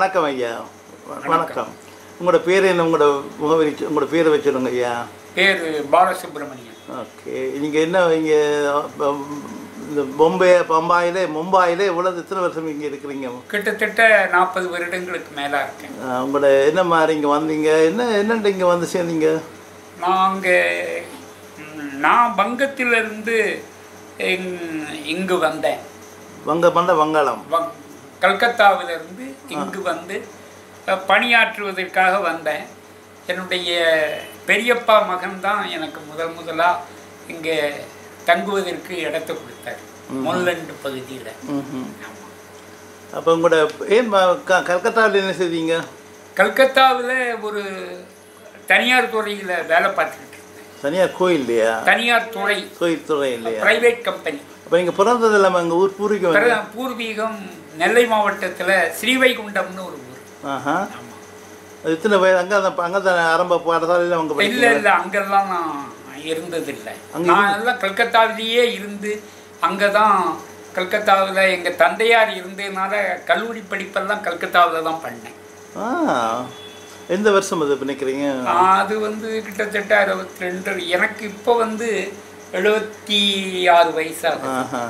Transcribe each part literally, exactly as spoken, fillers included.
வணக்கம் ஐயா. வணக்கம். உங்களோட பேர் என்ன? உங்களோட முகவரி உங்களோட பேரை வச்சுருங்க ஐயா. பேர் பாலசுப்ரமணியம். ஓகே. நீங்கள் என்ன இங்கே இந்த மும்பை பம்பாயில் மும்பாயில் இவ்வளோ எத்தனை வருஷம் இங்கே இருக்கிறீங்க? கிட்டத்தட்ட நாற்பது வருடங்களுக்கு மேலே இருக்கேன். உங்களோட என்ன மாதிரி இங்கே வந்தீங்க? என்ன என்னென்ன இங்கே வந்து சேர்ந்தீங்க? நாங்கள் நான் வங்கத்திலிருந்து இங்கு வந்தேன். வங்க பண்ண வங்காளம் வங் கல்கத்தாவிலிருந்து இங்கு வந்து பணியாற்றுவதற்காக வந்தேன். என்னுடைய பெரியப்பா மகன்தான் எனக்கு முதல் முதலாக இங்கே தங்குவதற்கு இடத்தை கொடுத்தார், முல்லண்டு பகுதியில். அப்போ உங்களோட ஏன் கல்கத்தாவில் என்ன செய்வீங்க? கல்கத்தாவில் ஒரு தனியார் துறையில் வேலை பார்த்துக்கிட்டு இருந்தேன். தனியார் கோயில் இல்லையா? தனியார் துறை கோயில் துறை இல்லையா? Private company. அப்போ நீங்கள் பிறந்தது இல்லாமல் எங்கள் ஊர் பூர்வீகம்? பூர்வீகம் நெல்லை மாவட்டத்தில் ஸ்ரீவைகுண்டம்னு ஒரு ஊர். ஆஹா. அது இத்தனை வயது அங்கே தான் அங்கே தான் ஆரம்ப பாடசாலையில் அவங்க? இல்லை இல்லை, அங்கெல்லாம் நான் இருந்ததில்லை. நான் எல்லாம் கல்கத்தாவிலேயே இருந்து அங்கே தான் கல்கத்தாவில் எங்கள் தந்தையார் இருந்ததுனால கல்லூரி படிப்பெல்லாம் கல்கத்தாவில் தான் பண்ணேன். ஆ, எந்த வருஷம் அது நினைக்கிறீங்க? அது வந்து கிட்டத்தட்ட அறுபத்தி ரெண்டு. எனக்கு இப்போ வந்து எழுபத்தி ஆறு வயசாக.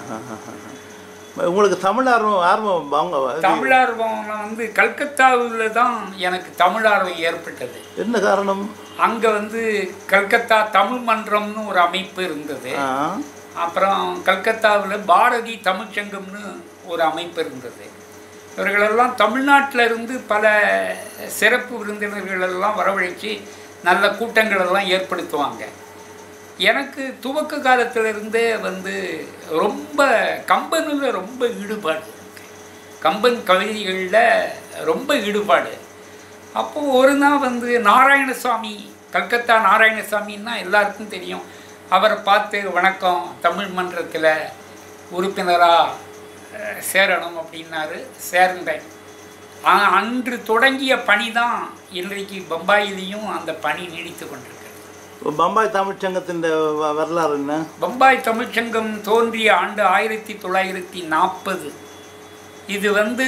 உங்களுக்கு தமிழ் ஆர்வம் ஆர்வம் வாங்க? தமிழ் ஆர்வம் வந்து கல்கத்தாவில் தான் எனக்கு தமிழ் ஆர்வம் ஏற்பட்டது. என்ன காரணம்? அங்கே வந்து கல்கத்தா தமிழ் மன்றம்னு ஒரு அமைப்பு இருந்தது. அப்புறம் கல்கத்தாவில் பாரதி தமிழ்ச்சங்கம்னு ஒரு அமைப்பு இருந்தது. இவர்களெல்லாம் தமிழ்நாட்டில் இருந்து பல சிறப்பு விருந்தினர்களெல்லாம் வரவழைச்சி நல்ல கூட்டங்களெல்லாம் ஏற்படுத்துவாங்க. எனக்கு துவக்க காலத்திலிருந்தே வந்து ரொம்ப கம்பனில் ரொம்ப ஈடுபாடு, கம்பன் கவிதைகளில் ரொம்ப ஈடுபாடு. அப்போது ஒரு நாள் வந்து நாராயணசாமி, கல்கத்தா நாராயணசாமின்னா எல்லாருக்கும் தெரியும். அவரை பார்த்து வணக்கம், தமிழ் மன்றத்தில் உறுப்பினராக சேரணும் அப்படின்னாரு. சேர்ந்தேன். அன்று தொடங்கிய பணி தான் இன்றைக்கு பம்பாயிலையும் அந்த பணி நீடித்து கொண்டிருக்கு. பம்பாய் தமிழ்ச்சங்கத்தின் வரலாறு என்ன? பம்பாய் தமிழ்ச்சங்கம் தோன்றிய ஆண்டு ஆயிரத்தி தொள்ளாயிரத்தி நாற்பது. இது வந்து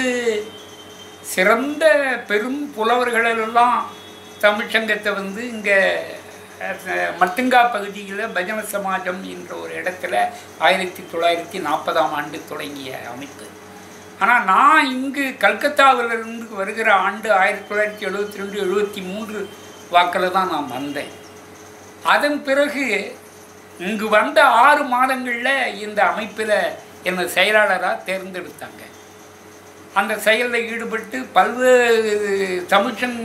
சிறந்த பெரும் புலவர்களெல்லாம் தமிழ்ச்சங்கத்தை வந்து இங்கே மட்டுங்கா பகுதியில் பஜன சமாஜம் என்ற ஒரு இடத்துல ஆயிரத்தி தொள்ளாயிரத்தி நாற்பதாம் ஆண்டு தொடங்கிய அமைப்பு. ஆனால் நான் இங்கு கல்கத்தாவிலிருந்து வருகிற ஆண்டு ஆயிரத்தி தொள்ளாயிரத்தி எழுபத்தி ரெண்டு எழுபத்தி மூன்று வாக்கில் தான் நான் வந்தேன். அதன் பிறகு இங்கு வந்த ஆறு மாதங்களில் இந்த அமைப்பில் என்னை செயலாளராக தேர்ந்தெடுத்தாங்க. அந்த செயலில் ஈடுபட்டு பல்வேறு தமிழ்ச்சங்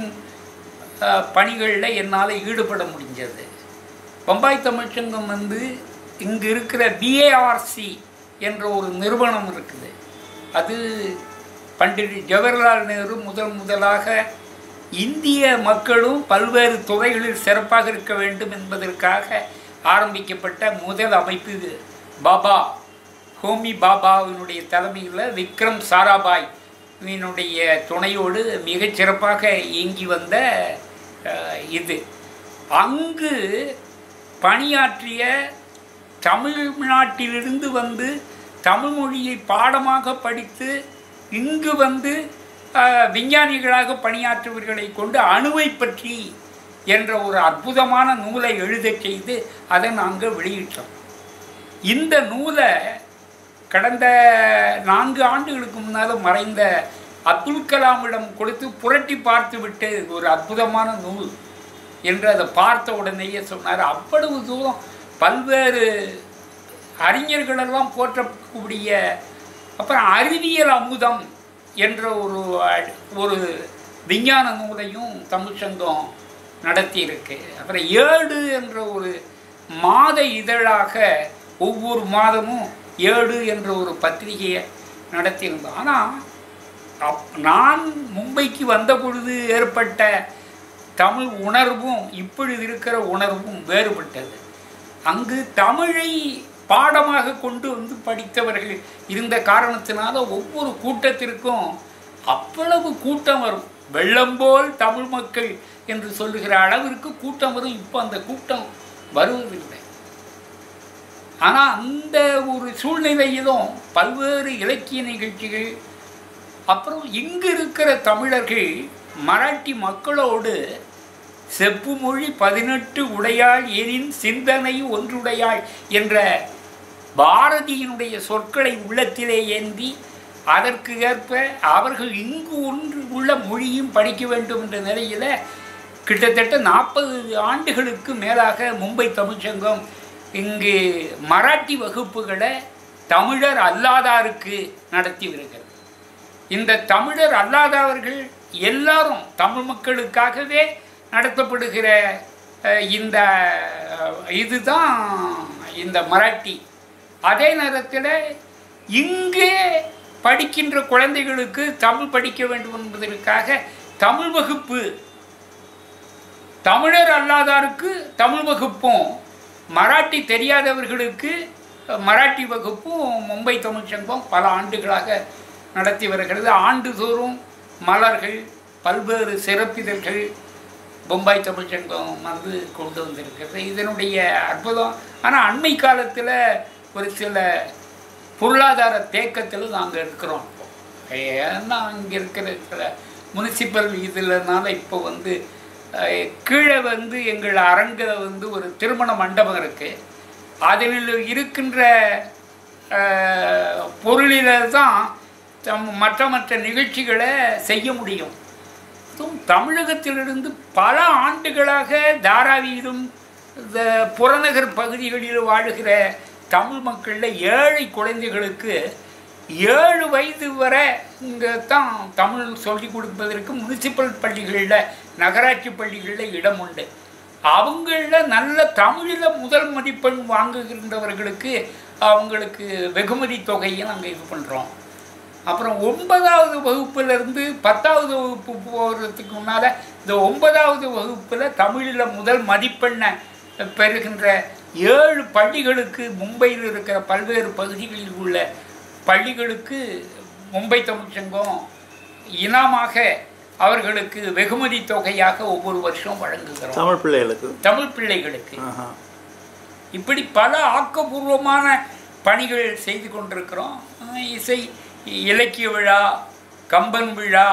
பணிகளில் என்னால் ஈடுபட முடிஞ்சது. பம்பாய் தமிழ்ச்சங்கம் வந்து இங்கு இருக்கிற பிஏஆர்சி என்ற ஒரு நிறுவனம் இருக்குது. அது பண்டிட் ஜவஹர்லால் நேரு முதல் முதலாக இந்திய மக்களும் பல்வேறு துறைகளில் சிறப்பாக இருக்க வேண்டும் என்பதற்காக ஆரம்பிக்கப்பட்ட முதல் அமைப்பு இது. பாபா ஹோமி பாபாவினுடைய தலைமையில் விக்ரம் சாராபாய் இவனுடைய துணையோடு மிகச்சிறப்பாக இயங்கி வந்த இது. அங்கு பணியாற்றிய தமிழ்நாட்டிலிருந்து வந்து தமிழ் மொழியை பாடமாக படித்து இங்கு வந்து விஞ்ஞானிகளாக பணியாற்றுவர்களை கொண்டு அணுவை பற்றி என்ற ஒரு அற்புதமான நூலை எழுதச் செய்து அதை நாங்கள் வெளியிட்டோம். இந்த நூலை கடந்த நான்கு ஆண்டுகளுக்கு முன்னால் மறைந்த அப்துல் கலாமிடம் கொடுத்து புரட்டி பார்த்து விட்டு ஒரு அற்புதமான நூல் என்று அதை பார்த்த உடனேயே சொன்னார். அவ்வளவு தூரம் பல்வேறு அறிஞர்களெல்லாம் போற்றக்கூடிய, அப்புறம் அறிவியல் அமுதம் என்ற ஒரு ஒரு விஞ்ஞான நூலையும் தமிழ்ச்சங்கம் நடத்தியிருக்கு. அப்புறம் ஏடு என்ற ஒரு மாத இதழாக ஒவ்வொரு மாதமும் ஏடு என்ற ஒரு பத்திரிகையை நடத்தியிருந்தோம். ஆனால் அப் நான் மும்பைக்கு வந்த பொழுது ஏற்பட்ட தமிழ் உணர்வும் இப்பொழுது இருக்கிற உணர்வும் வேறுபட்டது. அங்கு தமிழை பாடமாக கொண்டு வந்து படித்தவர்கள் இருந்த காரணத்தினால ஒவ்வொரு கூட்டத்திற்கும் அவ்வளவு கூட்டம் வரும். வெள்ளம் போல் தமிழ் மக்கள் என்று சொல்லுகிற அளவிற்கு கூட்டம் வரும். இப்போ அந்த கூட்டம் வருவதில்லை. ஆனால் அந்த ஒரு சூழ்நிலையிலும் பல்வேறு இலக்கிய நிகழ்ச்சிகள், அப்புறம் இங்கு இருக்கிற தமிழர்கள் மராட்டி மக்களோடு செப்பு மொழி பதினெட்டு உடையாள் எனின் சிந்தனை ஒன்றுடையாள் என்ற பாரதியினுடைய சொற்களை உள்ளத்திலே ஏந்தி அதற்கு ஏற்ப அவர்கள் இங்கு ஒன்று உள்ள மொழியும் படிக்க வேண்டும் என்ற நிலையில் கிட்டத்தட்ட நாற்பது ஆண்டுகளுக்கு மேலாக மும்பை தமிழ்ச்சங்கம் இங்கு மராட்டி வகுப்புகளை தமிழர் அல்லாதாருக்கு நடத்தி வருகிறது. இந்த தமிழர் அல்லாதவர்கள் எல்லாரும் தமிழ் மக்களுக்காகவே நடத்தப்படுகிற இந்த இதுதான் இந்த மராட்டி. அதே நேரத்தில் இங்கே படிக்கின்ற குழந்தைகளுக்கு தமிழ் படிக்க வேண்டும் என்பதற்காக தமிழ் வகுப்பு, தமிழர் அல்லாதாருக்கு தமிழ் வகுப்பும், மராட்டி தெரியாதவர்களுக்கு மராட்டி வகுப்பும் மும்பை தமிழ்ச்சங்கம் பல ஆண்டுகளாக நடத்தி வருகிறது. ஆண்டுதோறும் மலர்கள், பல்வேறு சிறப்பிதழ்கள் மும்பை தமிழ்ச்சங்கம் வந்து கொண்டு வந்திருக்கிறது. இதனுடைய அற்புதம். ஆனால் அண்மை காலத்தில் ஒரு சில பொருளாதார தேக்கத்தில் நாங்கள் இருக்கிறோம். ஏன்னா அங்கே இருக்கிற சில முனிசிபல் இதுலனால இப்போ வந்து கீழே வந்து எங்கள் அரங்கில் வந்து ஒரு திருமண மண்டபம் இருக்குது. அதில் இருக்கின்ற பொருளில் தான் தம் மற்ற மற்ற நிகழ்ச்சிகளை செய்ய முடியும். தமிழகத்திலிருந்து பல ஆண்டுகளாக தாராவியிலும் இந்த புறநகர் பகுதிகளில் வாழுகிற தமிழ் மக்களில் ஏழை குழந்தைகளுக்கு ஏழு வயது வரை இங்கே தான் தமிழ் சொல்லிக் கொடுப்பதற்கு முனிசிபல் பள்ளிகளில், நகராட்சி பள்ளிகளில் இடம் உண்டு. அவங்களில் நல்ல தமிழில் முதல் மதிப்பெண் வாங்குகின்றவர்களுக்கு அவங்களுக்கு வெகுமதி தொகையை நாங்கள் இது பண்ணுறோம். அப்புறம் ஒன்பதாவது வகுப்புலேருந்து பத்தாவது வகுப்பு போகிறதுக்கு முன்னால் இந்த ஒன்பதாவது வகுப்பில் தமிழில் முதல் மதிப்பெண்ணை பெறுகின்ற ஏழு பள்ளிகளுக்கு, மும்பையில் இருக்கிற பல்வேறு பகுதிகளில் உள்ள பள்ளிகளுக்கு மும்பை தமிழ்ச்சங்கம் இனாமாக அவர்களுக்கு வெகுமதி தொகையாக ஒவ்வொரு வருஷம் வழங்குகிறோம். தமிழ் பிள்ளைகளுக்கு தமிழ் பிள்ளைகளுக்கு இப்படி பல ஆக்கப்பூர்வமான பணிகள் செய்து கொண்டிருக்கிறோம். இசை இலக்கிய விழா, கம்பன் விழா,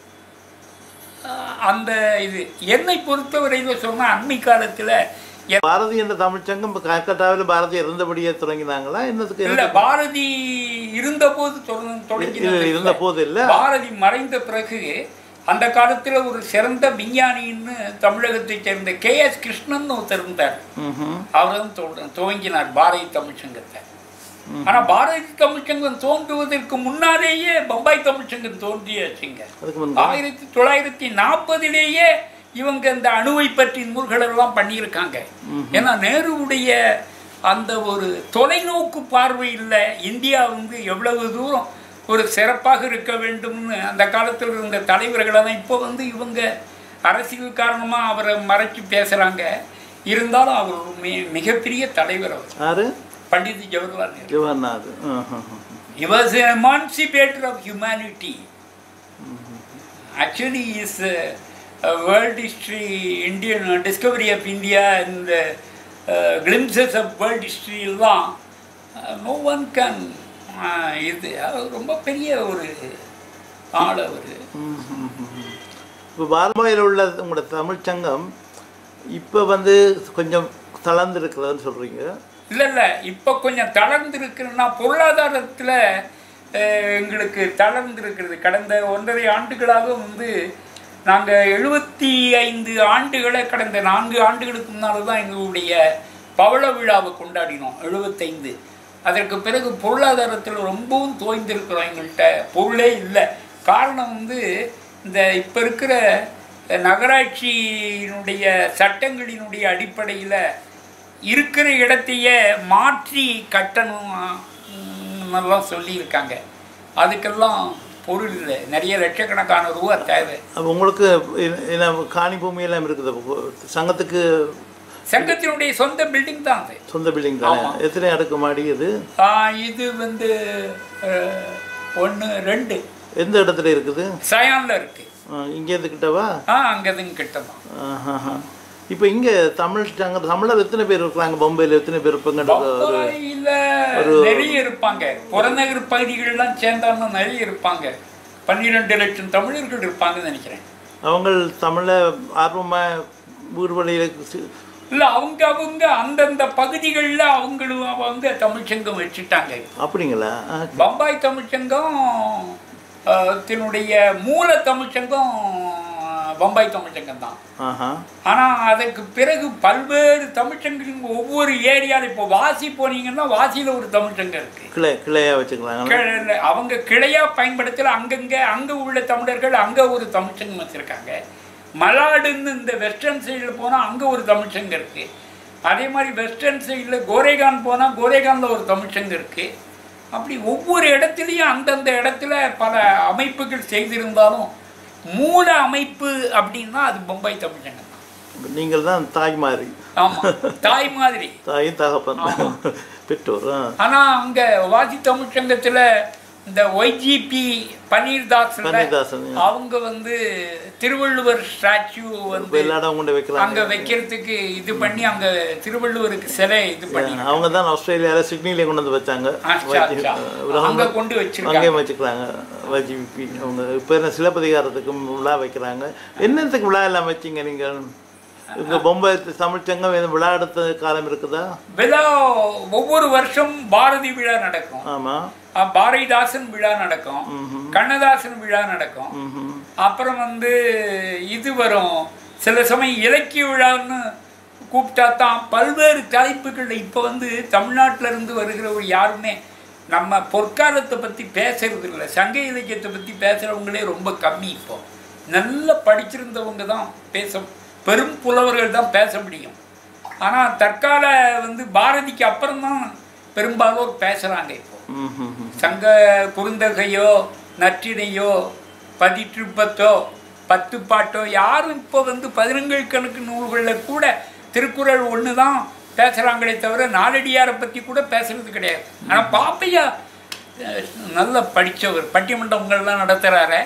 அந்த இது என்னை பொறுத்தவரையில் சொன்னால் அண்மை காலத்தில் பாரதி என்ற தமிழ்ச்சங்கம் கல்கத்தாவில் பாரதி இருந்தபடியே தொடங்கினாங்களா? என்னதுக்கு இல்லை, பாரதி இருந்தபோது தொடங்கி இருந்த போது இல்லை, பாரதி மறைந்த பிறகு அந்த காலத்தில் ஒரு சிறந்த விஞ்ஞானின்னு தமிழகத்தை சேர்ந்த கே எஸ் கிருஷ்ணன் ஒருத்தர் இருந்தார். அவர் தான் துவங்கினார் பாரதி தமிழ்ச்சங்கத்தை. ஆனால் பாரதி தமிழ்ச்சங்கம் தோன்றுவதற்கு முன்னாலேயே பம்பாய் தமிழ்ச்சங்கம் தோன்றியாச்சுங்க. ஆயிரத்தி தொள்ளாயிரத்தி நாற்பதிலேயே இவங்க இந்த அணுவை பற்றி நூல்களெல்லாம் பண்ணியிருக்காங்க. ஏன்னா நேருவுடைய அந்த ஒரு தொலைநோக்கு பார்வையில் இந்தியா வந்து எவ்வளவு தூரம் ஒரு சிறப்பாக இருக்க வேண்டும்னு அந்த காலத்தில் இருந்த தலைவர்களெல்லாம் இப்போ வந்து இவங்க அரசியல் காரணமாக அவரை மறைச்சி பேசுகிறாங்க. இருந்தாலும் அவர் மி மிகப்பெரிய தலைவர். அவர் Pandit Jawaharlal Nehru. He was an emancipator of humanity. Actually, he is a, a world history, Indian uh, discovery of India and uh, uh, glimpses of world history. Uh, no one can. இது ரொம்ப பெரிய ஒரு ஆள் அவர். இப்போ பாரம்பரியில் உள்ள உங்களோட தமிழ்ச்சங்கம் இப்போ வந்து கொஞ்சம் தளர்ந்துருக்குதுன்னு சொல்கிறீங்க? இல்லை இல்லை, இப்போ கொஞ்சம் தளர்ந்துருக்குன்னா பொருளாதாரத்தில் எங்களுக்கு தளர்ந்துருக்கிறது. கடந்த ஒன்றரை ஆண்டுகளாக வந்து நாங்கள் எழுபத்தி ஐந்து ஆண்டுகளை கடந்த நான்கு ஆண்டுகளுக்கு முன்னால் தான் எங்களுடைய பவள விழாவை கொண்டாடினோம். எழுபத்தைந்து. அதற்கு பிறகு பொருளாதாரத்தில் ரொம்பவும் தோய்ந்திருக்கிறோம். எங்கள்கிட்ட பொருளே இல்லை. காரணம் வந்து இந்த இப்போ இருக்கிற நகராட்சியினுடைய சட்டங்களினுடைய அடிப்படையில் இருக்கிற இடத்தையே மாற்றி கட்டணும் எல்லாம் சொல்லியிருக்காங்க. அதுக்கெல்லாம் பொருள் இல்லை. நிறைய லட்சக்கணக்கான ரூபா தேவை. உங்களுக்கு காணி பூமியெல்லாம் இருக்குது சங்கத்துக்கு? சங்கத்தினுடைய சொந்த பில்டிங் தான் அது. சொந்த பில்டிங் தான். எத்தனை அடுக்கு மாடி இது? இது வந்து ஒன்று ரெண்டு. எந்த இடத்துல இருக்குது? சயான்ல இருக்கு. இங்கேருந்து கிட்டவா? ஆ, அங்கேருந்து கிட்டதான். இப்போ இங்கே தமிழ் சங்க தமிழர் எத்தனை பேர் இருக்கிறாங்க? பம்பாயில் எத்தனை பேர் இருப்பாங்க? நிறைய இருப்பாங்க. புறநகர் பகுதிகளெல்லாம் சேர்ந்தாலும் நிறைய இருப்பாங்க. பன்னிரெண்டு லட்சம் தமிழர்கள் இருப்பாங்கன்னு நினைக்கிறேன். அவங்க தமிழை ஆர்வமாக ஊர்வலையில் இல்லை, அவங்க அவங்க அந்தந்த பகுதிகளில் அவங்களும் அவங்க தமிழ்ச்சங்கம் வச்சுட்டாங்க. அப்படிங்களா? பம்பாய் தமிழ்ச்சங்கம் தினுடைய மூல தமிழ்ச்சங்கம் பம்பாய் தமிழ்ச்சங்கம் தான். ஆனால் அதற்கு பிறகு பல்வேறு தமிழ்ச்சங்கம் ஒவ்வொரு ஏரியாவில், இப்போ வாசி போனீங்கன்னா வாசியில் ஒரு தமிழ்ச்சங்கம் இருக்கு, கிளை கிளையாக வச்சுக்கலாம். அவங்க கிளையாக பயன்படுத்தல. அங்கங்கே அங்கே உள்ள தமிழர்கள் அங்கே ஒரு தமிழ்ச்சங்கம் வச்சுருக்காங்க. மலாடுன்னு இந்த வெஸ்டர்ன் சைடில் போனால் அங்கே ஒரு தமிழ்ச்சங்கம் இருக்குது. அதே மாதிரி வெஸ்டர்ன் சைடில் கோரேகான் போனால் கோரேகானில் ஒரு தமிழ்ச்சங்கம் இருக்குது. அப்படி ஒவ்வொரு இடத்துலையும் அந்தந்த இடத்துல பல அமைப்புகள் செய்திருந்தாலும் மூல அமைப்பு அப்படின்னா அது பம்பாய் தமிழ்ச்சங்கம் தான். நீங்கள் தான் தாய் மாதிரி. ஆமாம், தாய் மாதிரி, தாயும் தகப்பன் பெற்றோர். ஆனால் அங்கே வாசி தமிழ்ச்சங்கத்தில் இந்த ஒய்ஜிபி பன்னீர்தாசன் அவங்க வந்து திருவள்ளுவர் ஸ்டாச்சு வந்து அங்கே வைக்கிறதுக்கு இது பண்ணி அங்கே திருவள்ளுவருக்கு சிலை இது பண்ணி அவங்க தான் ஆஸ்திரேலியாவில் சிட்னிலே கொண்டு வந்து வச்சாங்க. அங்கே கொண்டு வச்சிருக்காங்க, அங்கே வச்சுக்கிறாங்க ஒய்ஜிபி. அவங்க இப்போ என்ன சிலப்பதிகாரத்துக்கு விழா வைக்கிறாங்க. என்னத்துக்கு விழா எல்லாம் வச்சிங்க நீங்கள்? இங்கே பொம்பை தமிழ்ச்சங்கம் விழா எடுத்த காலம் இருக்குதா? விழா ஒவ்வொரு வருஷம் பாரதி விழா நடக்கும். ஆமாம், பாரதிதாசன் விழா நடக்கும், கண்ணதாசன் விழா நடக்கும். அப்புறம் வந்து இது வரும், சில சமயம் இலக்கிய விழான்னு கூப்பிட்டா தான் பல்வேறு தலைப்புகள். இப்போ வந்து தமிழ்நாட்டில் இருந்து வருகிறவர் யாருமே நம்ம பொற்காலத்தை பற்றி பேசுறது இல்லை. சங்க இலக்கியத்தை பற்றி பேசுகிறவங்களே ரொம்ப கம்மி. இப்போ நல்லா படிச்சிருந்தவங்க தான் பேச, பெரும் புலவர்கள் தான் பேச முடியும். ஆனால் தற்கால வந்து பாரதிக்கு அப்புறம்தான் பெரும்பாலோர் பேசுகிறாங்க. இப்போ சங்க குறுந்தகையோ நற்றினையோ பதிற்றுப்பத்தோ பத்து பாட்டோ யாரும் இப்போ வந்து பதினெண்கள் கணக்கு நூல்களில் கூட திருக்குறள் ஒன்று தான் பேசுகிறாங்களே தவிர நாலடியாரை பற்றி கூட பேசுறது கிடையாது. ஆனால் பாப்பையா நல்லா படித்தவர், பட்டிமன்றங்கள்லாம் நடத்துகிறாரு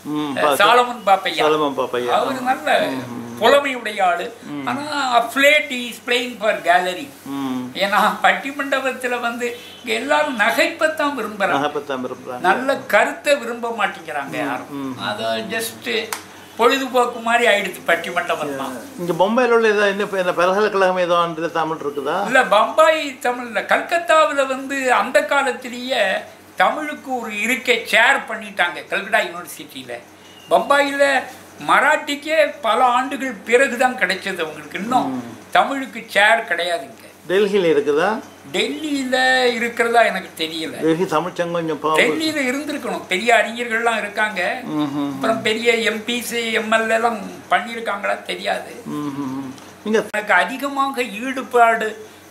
சாலமன் பாப்பையா. அவரு நல்ல புலமையுடைய ஆளு. ஆனா அப்ளேட் இஸ் பிளேயிங் ஃபார் கேலரி. ஏன்னா பட்டிமண்டபத்துல வந்து இங்க எல்லாரும் நகைப்பத்தான் விரும்புறாங்க, நல்ல கருத்தை விரும்ப மாட்டேங்கிறாங்க யாரும். அது ஜஸ்ட் பொழுதுபோக்கு மாதிரி ஆயிடுச்சு பட்டிமண்டபம் தான். இங்க பம்பாயில் உள்ள ஏதோ என்ன பல்கலைக்கழகம் ஏதோ தமிழ் இருக்குதா? இல்ல, பம்பாய் தமிழ்ல கல்கத்தாவில் வந்து அந்த காலத்திலேயே தமிழுக்கு ஒரு இருக்கை சேர் பண்ணிட்டாங்க கல்கட்டா யூனிவர்சிட்டியில. பம்பாயில் மராட்டிக்கே பல ஆண்டுகள் பிறகுதான் கிடைச்சது அவங்களுக்கு. இன்னும் தமிழுக்கு சேர் கிடையாதுங்க. டெல்லியில் இருக்குதா? டெல்லியில இருக்கிறதா எனக்கு தெரியல. டெல்லி தமிழ்ச்சங்கம் டெல்லியில இருந்திருக்கணும், பெரிய அறிஞர்கள்லாம் இருக்காங்க. அப்புறம் பெரிய எம்பிசி எம்எல்ஏ எல்லாம் பண்ணியிருக்காங்களா தெரியாது. எனக்கு அதிகமாக ஈடுபாடு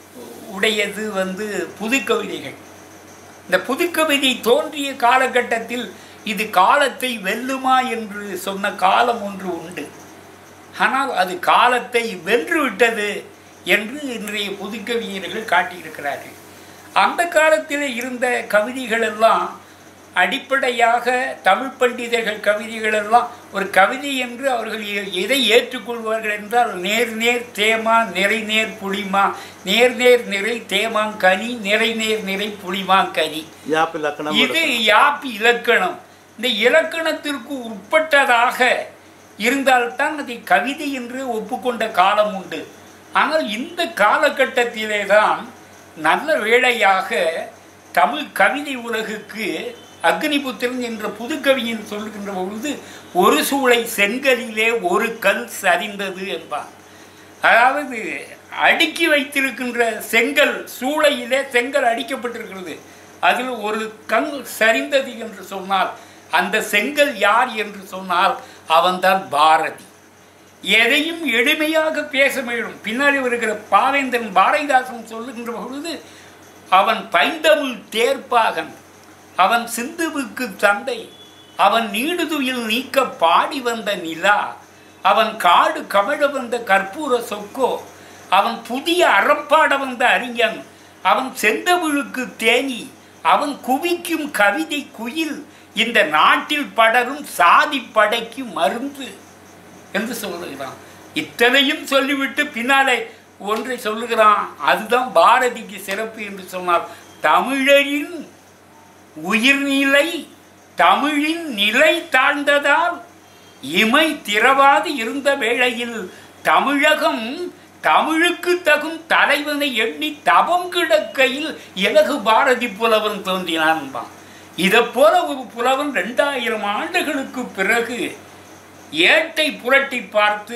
உடையது வந்து புதுக்கவிதைகள். இந்த புதுக்கவிதை தோன்றிய காலகட்டத்தில் இது காலத்தை வெல்லுமா என்று சொன்ன காலம் ஒன்று உண்டு. ஆனால் அது காலத்தை வென்று விட்டது என்று இன்றைய புதுக்கவிஞர்கள் காட்டியிருக்கிறார்கள். அந்த காலத்தில் இருந்த கவிதைகள் எல்லாம் அடிப்படையாக தமிழ் பண்டிதர்கள் கவிதைகள் எல்லாம் ஒரு கவிதை என்று அவர்கள் எதை ஏற்றுக்கொள்வார்கள் என்றால் நேர் நேர் தேமா நிறை நேர் புளிமா, நேர் நேர் நிறை தேமாங் கனி, நிறை நேர் நிறை புளிமாங் கனி. இது யாப்பு இலக்கணம். இந்த இலக்கணத்திற்கு உட்பட்டதாக இருந்தால்தான் அதை கவிதை என்று ஒப்புக்கொண்ட காலம் உண்டு. ஆனால் இந்த காலகட்டத்திலே தான் நல்ல வேளையாக தமிழ் கவிதை உலகுக்கு அக்னிபுத்திரன் என்ற புதுக்கவிஞன் சொல்லுகின்ற பொழுது ஒரு சூளை செங்கலிலே ஒரு கல் சரிந்தது என்பார். அதாவது அடுக்கி வைத்திருக்கின்ற செங்கல், சூளையிலே செங்கல் அடிக்கப்பட்டிருக்கிறது, அதில் ஒரு கல் சரிந்தது என்று சொன்னால் அந்த செங்கல் யார் என்று சொன்னால் அவன்தான் பாரதி. எதையும் எளிமையாக பேச முயலும். பின்னாடி வருகிற பாவேந்தன் பாரதிதாசன் சொல்லுகின்ற பொழுது அவன் பைந்தமிழ் தேர்ப்பாகன், அவன் சிந்துவுக்கு தந்தை, அவன் நீடுதுயில் நீக்க பாடி வந்த நிலா, அவன் காடு கமழ வந்த கற்பூர சொக்கோ, அவன் புதிய அறப்பாட வந்த அறிஞன், அவன் செந்தமிழுக்கு தேனி, அவன் குவிக்கும் கவிதை குயில், இந்த நாட்டில் படரும் சாதி படைக்கு மருந்து என்று சொல்லுகிறான். இத்தனையும் சொல்லிவிட்டு பின்னாலே ஒன்றை சொல்லுகிறான், அதுதான் பாரதிக்கு சிறப்பு என்று சொன்னார். தமிழரின் உயிர்நிலை தமிழின் நிலை தாழ்ந்ததால் இமை திறவாது இருந்த வேளையில் தமிழகம் தமிழுக்கு தகும் தலைவனை எண்ணி தவம் கிடக்கையில் இலகு பாரதி புலவன் தோன்றினான். இதை போல ஒரு புலவன் ரெண்டாயிரம் ஆண்டுகளுக்கு பிறகு ஏட்டை புரட்டி பார்த்து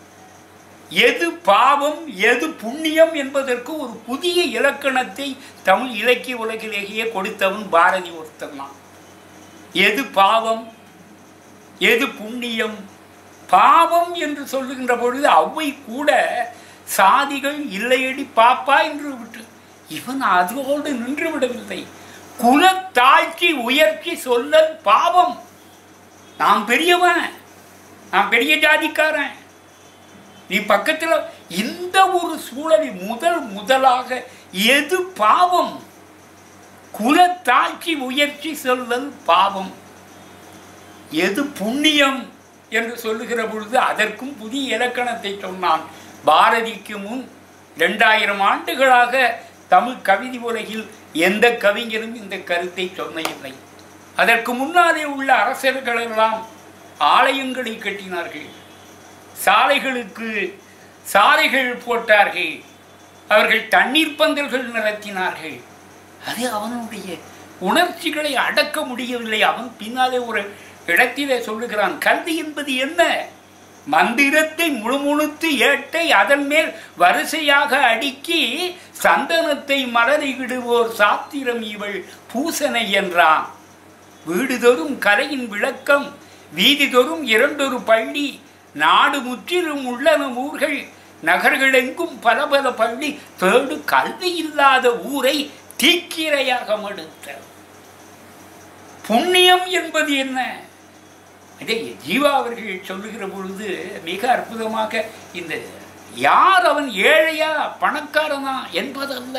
எது பாவம் எது புண்ணியம் என்பதற்கு ஒரு புதிய இலக்கணத்தை தமிழ் இலக்கிய உலகிலேயே கொடுத்தவன் பாரதி ஒருத்தன். எது பாவம் எது புண்ணியம்? பாவம் என்று சொல்லுகின்ற பொழுது அவ்வை கூட சாதிகள் இல்லையடி பாப்பா என்று விட்டு இவன் அதோடு நின்று விடவில்லை. குலத்தாழ்ச்சி உயர்ச்சி சொல்லல் பாவம். நான் பெரியவன், நான் பெரிய ஜாதிக்காரன், நீ பக்கத்தில், இந்த ஒரு சூழலில் முதல் முதலாக எது பாவம்? குலத்தாழ்ச்சி உயர்ச்சி சொல்லல் பாவம். எது புண்ணியம் என்று சொல்லுகிற பொழுது அதற்கும் புதிய இலக்கணத்தை சொன்னான். பாரதிக்கு முன் இரண்டாயிரம் ஆண்டுகளாக தமிழ் கவிதை உலகில் எந்த கவிஞரும் இந்த கருத்தை சொன்னதில்லை. அதற்கு முன்னாலே உள்ள அரசர்கள் எல்லாம் ஆலயங்களை கட்டினார்கள், சாலைகளுக்கு சாலைகள் போட்டார்கள், அவர்கள் தண்ணீர் பந்தல்கள் நடத்தினார்கள். அது அவனுடைய உணர்ச்சிகளை அடக்க முடியவில்லை. அவன் பின்னாலே ஒரு இடத்திலே சொல்லுகிறான், கல்வி என்பது என்ன? மந்திரத்தை முழுமுழுத்து ஏட்டை அதன் மேல் வரிசையாக அடுக்கி சந்தனத்தை மலரிடுவோர் சாத்திரம் இவள் பூசனை என்றான். வீடுதோறும் கலையின் விளக்கம், வீதிதோறும் இரண்டொரு பள்ளி, நாடு முற்றிலும் உள்ளன ஊர்கள், நகர்களெங்கும் பல பல பள்ளி, தேடு கல்வி இல்லாத ஊரை தீக்கிரையாக மடுத்த. புண்ணியம் என்பது என்ன? அதே ஜீவா அவர்கள் சொல்லுகிற பொழுது மிக அற்புதமாக, இந்த யார் அவன் ஏழையா பணக்காரனா என்பதல்ல,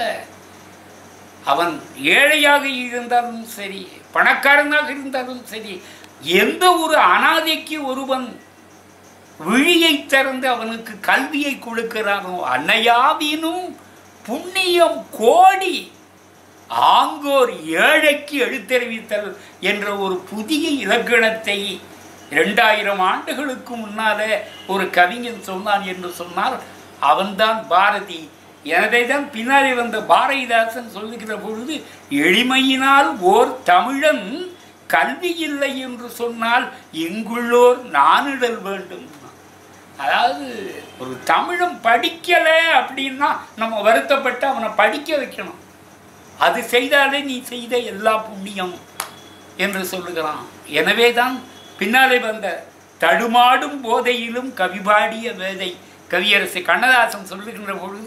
அவன் ஏழையாக இருந்தாலும் சரி பணக்காரனாக இருந்தாலும் சரி, எந்த ஒரு அனாதைக்கு ஒருவன் விழியை திறந்து அவனுக்கு கல்வியை கொடுக்கிறானோ அன்னையாவினும் புண்ணியம் கோடி. ஆங்கோர் ஏழைக்கு எழுத்தறிவித்தல் என்ற ஒரு புதிய இலக்கணத்தை இரண்டாயிரம் ஆண்டுகளுக்கு முன்னாலே ஒரு கவிஞன் சொன்னான் என்று சொன்னால் அவன்தான் பாரதி. எனவே தான் பின்னாலே வந்த பாரதிதாசன் சொல்லுகிற பொழுது, எளிமையினால் ஓர் தமிழன் கல்வி இல்லை என்று சொன்னால் இங்குள்ளோர் நானிடல் வேண்டும். அதாவது ஒரு தமிழன் படிக்கலை அப்படின்னா நம்ம வருத்தப்பட்டு அவனை படிக்க வைக்கணும். அது செய்தாலே நீ செய்த எல்லா புண்ணியம் என்று சொல்லுகிறான். எனவே தான் பின்னாலே வந்த தடுமாடும் போதையிலும் கவிபாடிய வேதை கவியரசு கண்ணதாசன் சொல்லுகின்ற பொழுது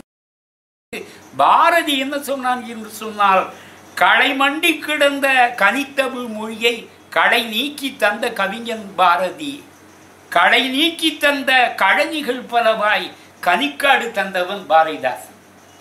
பாரதி என்ன சொன்னான் என்று சொன்னால், களை மண்டி கிடந்த கனித்தமிழ் மொழியை களை நீக்கி தந்த கவிஞன் பாரதி, களை நீக்கி தந்த கழனிகள் பலவாய் கனிக்காடு தந்தவன் பாரதிதாசன்.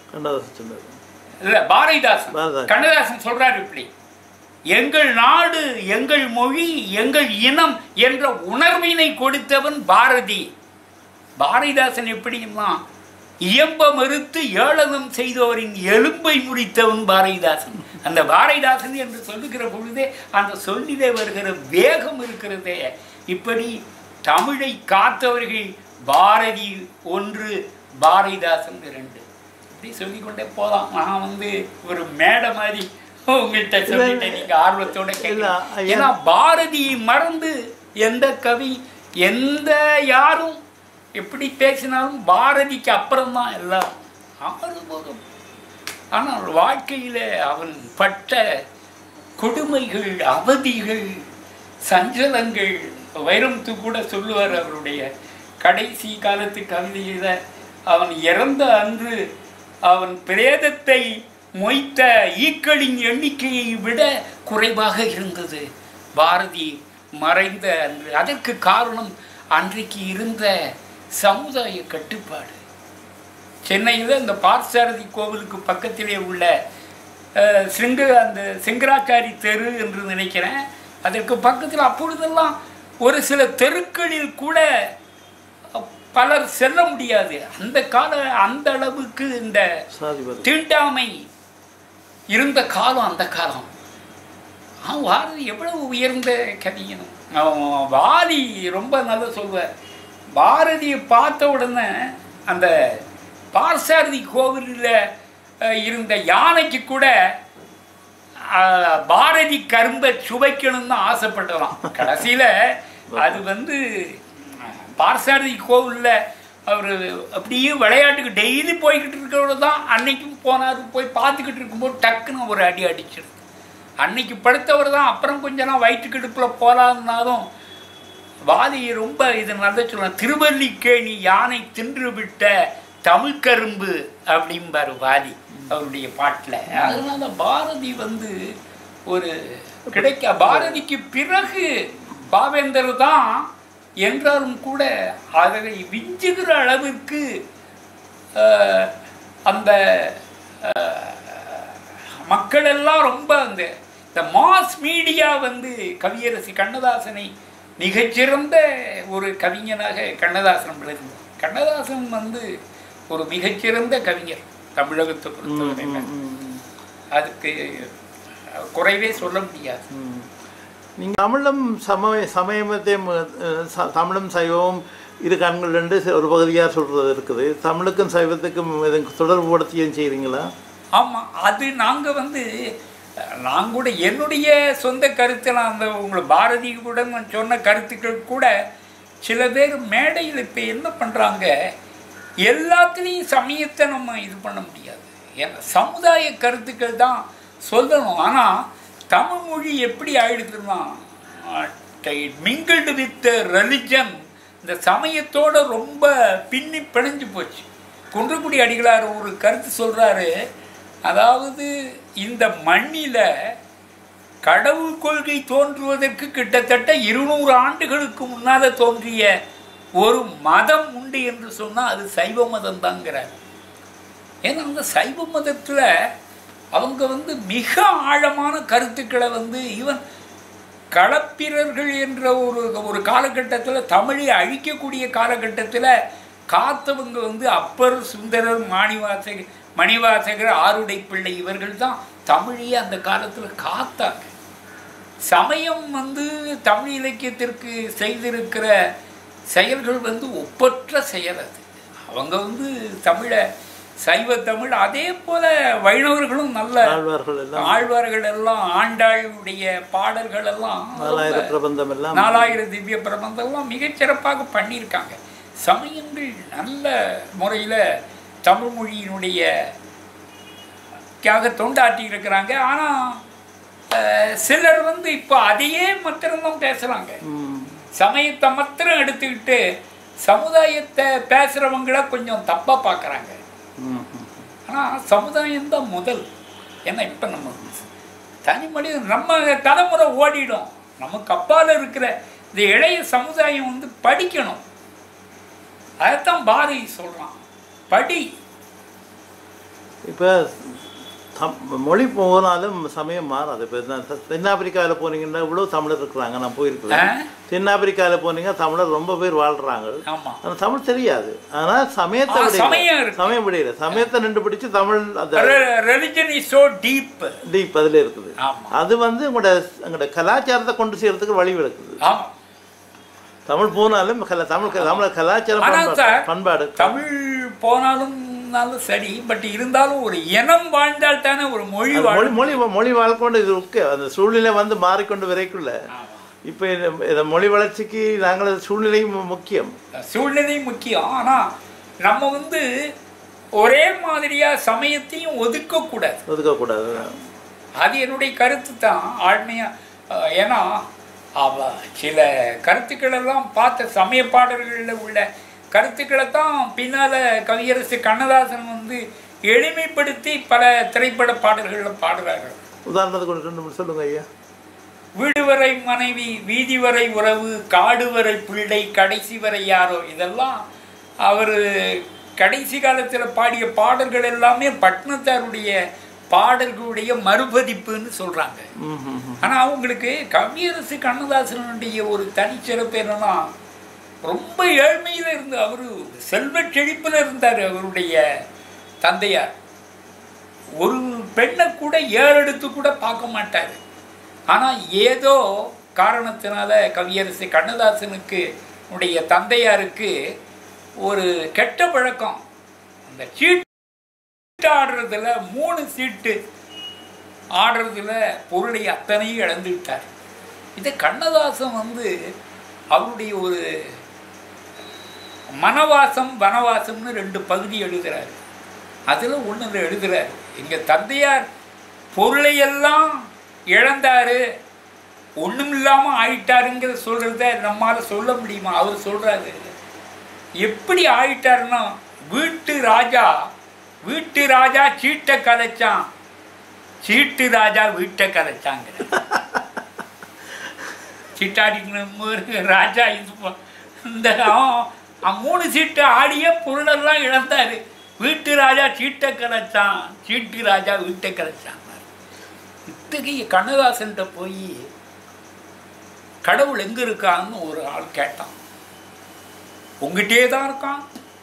இல்ல பாரதிதாசன் கண்ணதாசன் சொல்றாரு இப்படி, எங்கள் நாடு எங்கள் மொழி எங்கள் இனம் என்ற உணர்வினை கொடுத்தவன் பாரதி. பாரதிதாசன் எப்படின்னா இயம்ப மறுத்து ஏளனம் செய்தவரின் எலும்பை முறித்தவன் பாரதிதாசன். அந்த பாரதிதாசன் என்று சொல்லுகிற பொழுதே அந்த சொல்லிலே வருகிற வேகம் இருக்கிறதே. இப்படி தமிழை காத்தவர்கள் பாரதி ஒன்று, பாரதிதாசன் இரண்டு, இப்படி சொல்லிக்கொண்டே போகலாம். நான் வந்து ஒரு மேடை மாதிரி உங்கள்கிட்ட சொல்லிட்டேன், நீங்க ஆர்வத்தோட கேட்கலாம். ஏன்னா பாரதியை மறந்து எந்த கவி எந்த யாரும் எப்படி பேசினாலும் பாரதிக்கு அப்புறம் தான் எல்லாம் ஆறு போதும். ஆனால் வாழ்க்கையில் அவன் பட்ட கொடுமைகள், அவதிகள், சஞ்சலங்கள், வைரமுத்து கூட சொல்லுவார் அவருடைய கடைசி காலத்து கவிதையில், அவன் இறந்த அன்று அவன் பிரேதத்தை மொய்த்த ஈக்களின் எண்ணிக்கையை விட குறைவாக இருந்தது பாரதி மறைந்த அன்று. அதற்கு காரணம் அன்றைக்கு இருந்த சமுதாய கட்டுப்பாடு. சென்னையில் இந்த பார்த்தசாரதி கோவிலுக்கு பக்கத்திலே உள்ள சிங்க அந்த சிங்கராச்சாரி தெரு என்று நினைக்கிறேன், அதற்கு பக்கத்தில் அப்பொழுதெல்லாம் ஒரு சில தெருக்களில் கூட பலர் செல்ல முடியாது. அந்த கால அந்த அளவுக்கு இந்த தீண்டாமை இருந்த காலம். அந்த காலம் பாரதி எவ்வளவு உயர்ந்த கவிஞனும். வாலி ரொம்ப நல்லா சொல்வார். பாரதியை பார்த்த உடனே அந்த பார்சாரதி கோவிலில் இருந்த யானைக்கு கூட பாரதி கரும்பை சுவைக்கணும்னு ஆசைப்பட்டலாம். கடைசியில் அது வந்து பார்சாரதி கோவிலில் அவர் அப்படியே விளையாட்டுக்கு டெய்லி போய்கிட்டு இருக்கிறவரு தான் அன்னைக்கும் போனார். போய் பார்த்துக்கிட்டு இருக்கும்போது டக்குன்னு ஒரு அடி அடிச்சிடும். அன்னைக்கு படுத்தவர் தான். அப்புறம் கொஞ்சம் நான் வயிற்றுக்கடுப்பில் போகலான்னாலும் வாதி ரொம்ப இது நல்லா சொல்லலாம். திருவல்லிக்கேணி யானை தின்று விட்ட தமிழ் கரும்பு அப்படிம்பார் வாதி அவருடைய பாட்டில். அதனால பாரதி வந்து ஒரு கிடைக்க பாரதிக்கு பிறகு பாவேந்தர் தான் என்றாலும் கூட அதை விஞ்சுகிற அளவிற்கு அந்த மக்கள் எல்லாம் ரொம்ப அந்த இந்த மாஸ் மீடியா வந்து கவியரசி கண்ணதாசனை மிகச்சிறந்த ஒரு கவிஞனாக கண்ணதாசன் விளங்குவார். கண்ணதாசன் வந்து ஒரு மிகச்சிறந்த கவிஞர் தமிழகத்தை பொறுத்தவரை. அதுக்கு குறைவே சொல்ல முடியாது. நீங்கள் தமிழும் சமய சமயத்தையும் தமிழும் சைவமும் இரு கண்கள் ரெண்டு ஒரு பகுதியாக சொல்கிறது இருக்குது. தமிழுக்கும் சைவத்துக்கும் தொடர்புபடுத்தியும் செய்கிறீங்களா? ஆமாம், அது நாங்கள் வந்து நான் கூட என்னுடைய சொந்த கருத்தை நான் அந்த உங்களை பாரதி கூட நான் சொன்ன கருத்துக்கள் கூட சில பேர் மேடையில் இப்போ என்ன பண்ணுறாங்க, எல்லாத்துலேயும் சமயத்தை நம்ம இது பண்ண முடியாது. ஏன்னா சமுதாய கருத்துக்கள் தான் சொல்லணும். ஆனால் தமிழ் மொழி எப்படி ஆயிடுதுன்னா மிங்கிள்டு வித் ரெலிஜன், இந்த சமயத்தோடு ரொம்ப பின்னி பிணைஞ்சு போச்சு. குன்றக்குடி அடிகளார் ஒரு கருத்து சொல்கிறாரு. அதாவது இந்த மண்ணில் கடவுள் கொள்கை தோன்றுவதற்கு கிட்டத்தட்ட இருநூறு ஆண்டுகளுக்கு முன்னால் தோன்றிய ஒரு மதம் உண்டு என்று சொன்னால் அது சைவ மதம் தாங்கிறார். ஏன்னா அந்த சைவ மதத்தில் அவங்க வந்து மிக ஆழமான கருத்துக்களை வந்து ஈவன் களப்பிரர்கள் என்ற ஒரு ஒரு காலகட்டத்தில் தமிழை அழிக்கக்கூடிய காலகட்டத்தில் காத்தவங்க வந்து அப்பர், சுந்தரர், மாணிவாசகர் மணிவாசகர், ஆருடை பிள்ளை இவர்கள் தான் தமிழையே அந்த காலத்தில் காத்தாங்க. சமயம் வந்து தமிழ் இலக்கியத்திற்கு செய்திருக்கிற செயல்கள் வந்து ஒப்பற்ற செயல். அது அவங்க வந்து தமிழை சைவ தமிழ், அதே போல வைணவர்களும் நல்ல ஆழ்வார்கள் எல்லாம் ஆண்டாளுடைய பாடல்கள் எல்லாம் நாலாயிரம் திவ்ய பிரபந்தம் எல்லாம் மிகச்சிறப்பாக பண்ணியிருக்காங்க. சமயங்கள் நல்ல முறையில் தமிழ் மொழியினுடைய தொண்டாற்றி இருக்கிறாங்க. ஆனால் சிலர் வந்து இப்போ அதையே மாத்திரம்தான் பேசுகிறாங்க. சமயத்தை மாத்திரம் எடுத்துக்கிட்டு சமுதாயத்தை பேசுகிறவங்கள கொஞ்சம் தப்பாக பார்க்குறாங்க. ஆனால் சமுதாயம்தான் முதல். ஏன்னா இப்போ நம்ம தனி மனிதன் நம்ம தலைமுறை ஓடிடும். நமக்கு அப்பால் இருக்கிற இந்த இளைய சமுதாயம் வந்து படிக்கணும். அதைத்தான் பாரதி சொல்கிறான், படி. இப்போ மொழி போனாலும் சமயம் மாறாது. இப்போ தென்னாப்பிரிக்காவில் போனீங்கன்னா இவ்வளோ தமிழர் இருக்கிறாங்க. நான் போயிருக்கேன். தென்னாப்பிரிக்காவில் போனீங்கன்னா தமிழர் ரொம்ப பேர் வாழ்கிறாங்க. ஆனால் தமிழ் தெரியாது. ஆனால் சமயத்தை சமயம் விடையில சமயத்தை நின்று பிடிச்சி தமிழ் டீப் டீப் அதில் இருக்குது. அது வந்து உங்களோட எங்களோட கலாச்சாரத்தை கொண்டு சேர்றதுக்கு வழி விளக்குது. தமிழ் போனாலும் தமிழ் தமிழ் கலாச்சாரம் பண்பாடு தமிழ் போனாலும் சரி, பட் இருந்தாலும் ஒரு இனம் வாழ்ந்தால் தானே ஒரு மொழி மொழி மொழி வாழ்க்கொண்டு இது ஓகே. அந்த சூழ்நிலை வந்து மாறிக்கொண்டு வரைக்குள்ள இப்போ இந்த மொழி வளர்ச்சிக்கு நாங்கள் சூழ்நிலையும் முக்கியம். சூழ்நிலையும் முக்கியம். ஆனால் நம்ம வந்து ஒரே மாதிரியா சமயத்தையும் ஒதுக்கக்கூடாது ஒதுக்கக்கூடாது அது என்னுடைய கருத்து தான் ஆழ்மையா. ஏன்னா அவ சில கருத்துக்கள் எல்லாம் பார்த்த சமய பாடல்களில் உள்ள கருத்துக்களை தான் பின்னால் கவியரசு கண்ணதாசன் வந்து எளிமைப்படுத்தி பல திரைப்பட பாடல்களில் பாடுறார்கள். உதாரணத்துக்கு ரெண்டு சொல்லுங்க ஐயா. வீடு வரை மனைவி, வீதி வரை உறவு, காடு வரை பிள்ளை, கடைசி வரை யாரோ, இதெல்லாம் அவர் கடைசி காலத்தில் பாடிய பாடல்கள் எல்லாமே பட்னத்தாருடைய பாடல்களுடைய மறுபதிப்புன்னு சொல்கிறாங்க. ஆனால் அவங்களுக்கு கவியரசு கண்ணதாசனுடைய ஒரு தனிச்சிறப்பு என்னன்னா, ரொம்ப ஏழ்மையில் இருந்து அவர் செல்வ செழிப்பில் இருந்தார். அவருடைய தந்தையார் ஒரு பெண்ணை கூட ஏறெடுத்து கூட பார்க்க மாட்டார். ஆனால் ஏதோ காரணத்தினால கவியரசு கண்ணதாசனுக்கு உடைய தந்தையாருக்கு ஒரு கெட்ட பழக்கம். அந்த சீட்டு ஆடுறதுல மூணு சீட்டு ஆடுறதுல பொருளை அத்தனையும் இழந்து விட்டார். இதை கண்ணதாசன் வந்து அவருடைய ஒரு மனவாசம் வனவாசம்னு ரெண்டு பகுதி எழுதுகிறார். அதில் ஒன்று எழுதுகிறார், எங்கள் தந்தையார் பொருளையெல்லாம் இழந்தார், ஒன்றும் இல்லாமல் ஆயிட்டாருங்கிற சொல்கிறத நம்மளால் சொல்ல முடியுமா? அவர் சொல்கிறாரு, எப்படி ஆயிட்டாருன்னா, வீட்டு ராஜா வீட்டு ராஜா சீட்டை கலைச்சான், சீட்டு ராஜா வீட்டை கலைச்சாங்கிற. சீட்டாடி ராஜா இது இந்த மூணு சீட்டு ஆடிய பொருளெல்லாம் இழந்தார். வீட்டு ராஜா சீட்டை கலைச்சான், சீட்டு ராஜா வீட்டை கலைச்சான். இத்தகைய கண்ணதாசன்கிட்ட போய் கடவுள் எங்கே இருக்கான்னு ஒரு ஆள் கேட்டான். உங்ககிட்டே தான் இருக்கான்,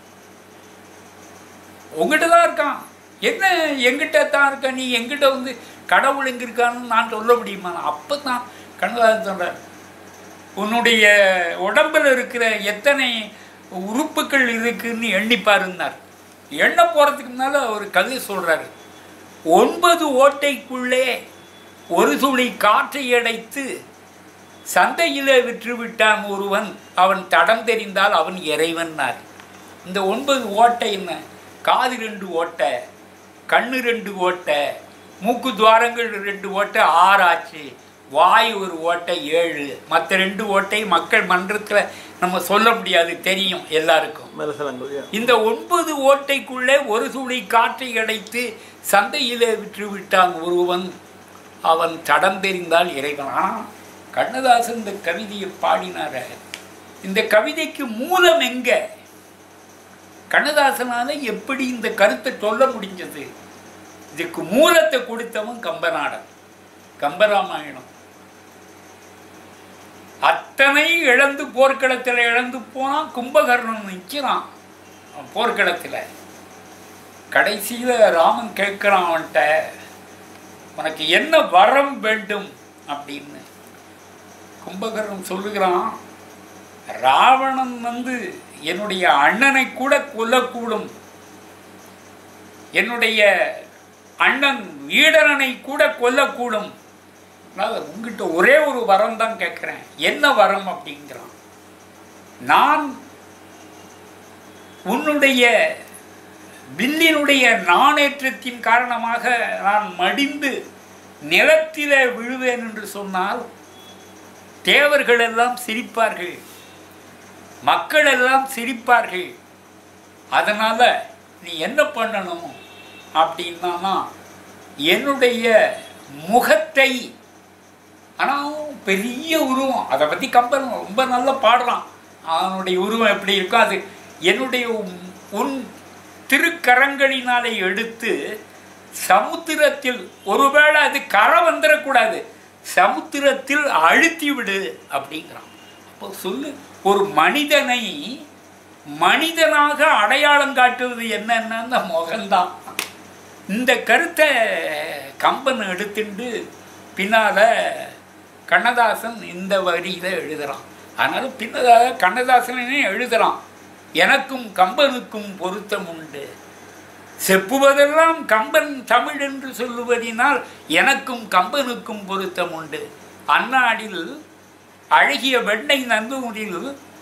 உங்ககிட்ட தான் இருக்கான். என்ன எங்கிட்ட தான் இருக்க, நீ எங்கிட்ட வந்து கடவுள் எங்கே இருக்கான்னு நான் சொல்ல முடியுமா? அப்போ தான் கண்ணதாசன் சொல்கிறார், உன்னுடைய உடம்பில் இருக்கிற எத்தனை உறுப்புகள் இருக்குன்னு எண்ணிப்பாருன்னார். எண்ண போகிறதுக்கு முன்னால் ஒரு கதை சொல்கிறாரு, ஒன்பது ஓட்டைக்குள்ளே ஒரு துளி காற்றை அடைத்து சந்தையில் விற்றுவிட்டான் ஒருவன், அவன் தடம் தெரிந்தால் அவன் இறைவன்னார். இந்த ஒன்பது ஓட்டை என்ன? காது ரெண்டு ஓட்டை, கண்ணு ரெண்டு ஓட்டை, மூக்கு துவாரங்கள் ரெண்டு ஓட்டை, ஆறு ஆச்சு. வாய் ஒரு ஓட்டை, ஏழு. மற்ற ரெண்டு ஓட்டை மக்கள் மன்றத்தில் நம்ம சொல்ல முடியாது, தெரியும் எல்லாருக்கும். இந்த ஒன்பது ஓட்டைக்குள்ளே ஒரு துளி காற்றை அடைத்து சந்தையிலே விற்று விட்டான் ஒருவன், அவன் தடம் தெரிந்தால் இறைவன். ஆனால் கண்ணதாசன் இந்த கவிதையை பாடினார. இந்த கவிதைக்கு மூலம் எங்க? கண்ணதாசனால எப்படி இந்த கருத்தை சொல்ல முடிஞ்சது? இதுக்கு மூலத்தை கொடுத்தவன் கம்பநாடன், கம்பராமாயணம். அத்தனை இழந்து போர்க்களத்தில் இழந்து போனான். கும்பகர்ணன் நிற்கிறான் போர்க்களத்தில். கடைசியில் ராமன் கேட்குறான் அவன்கிட்ட, உனக்கு என்ன வரம் வேண்டும் அப்படின்னு. கும்பகர்ணன் சொல்லுகிறான், ராவணன் வந்து என்னுடைய அண்ணனை கூட கொல்லக்கூடும், என்னுடைய அண்ணன் வீடரனை கூட கொல்லக்கூடும், உங்ககிட்ட ஒரே ஒரு வரம் தான் கேட்குறேன். என்ன வரம் அப்படிங்கிறான். நான் உன்னுடைய வில்லினுடைய நாணேற்றத்தின் காரணமாக நான் மடிந்து நிலத்திலே விழுவேன் என்று சொன்னால் தேவர்கள் எல்லாம் சிரிப்பார்கள், மக்கள் எல்லாம் சிரிப்பார்கள். அதனால நீ என்ன பண்ணணும் அப்படின்னா, என்னுடைய முகத்தை, ஆனால் பெரிய உருவம், அதை பற்றி கம்பன் ரொம்ப நல்லா பாடுறான். அவனுடைய உருவம் எப்படி இருக்கும், அது என்னுடைய உன் திருக்கரங்களினாலே எடுத்து சமுத்திரத்தில், ஒருவேளை அது கரை வந்துடக்கூடாது, சமுத்திரத்தில் அழுத்தி விடு அப்படிங்கிறான். அப்போ சொல்லு, ஒரு மனிதனை மனிதனாக அடையாளம் காட்டுவது என்னன்னா அந்த முகம்தான். இந்த கருத்தை கம்பன் எடுத்துட்டு பின்னால் கண்ணதாசன் இந்த வரியில் எழுதுகிறான். அதனால பின்னதாக கண்ணதாசனே எழுதுகிறான், எனக்கும் கம்பனுக்கும் பொருத்தம் உண்டு, செப்புவதெல்லாம் கம்பன் தமிழ் என்று சொல்லுவதினால் எனக்கும் கம்பனுக்கும் பொருத்தம் உண்டு. அந்நாடில் அழகிய வெண்ணெய் நந்தூரில்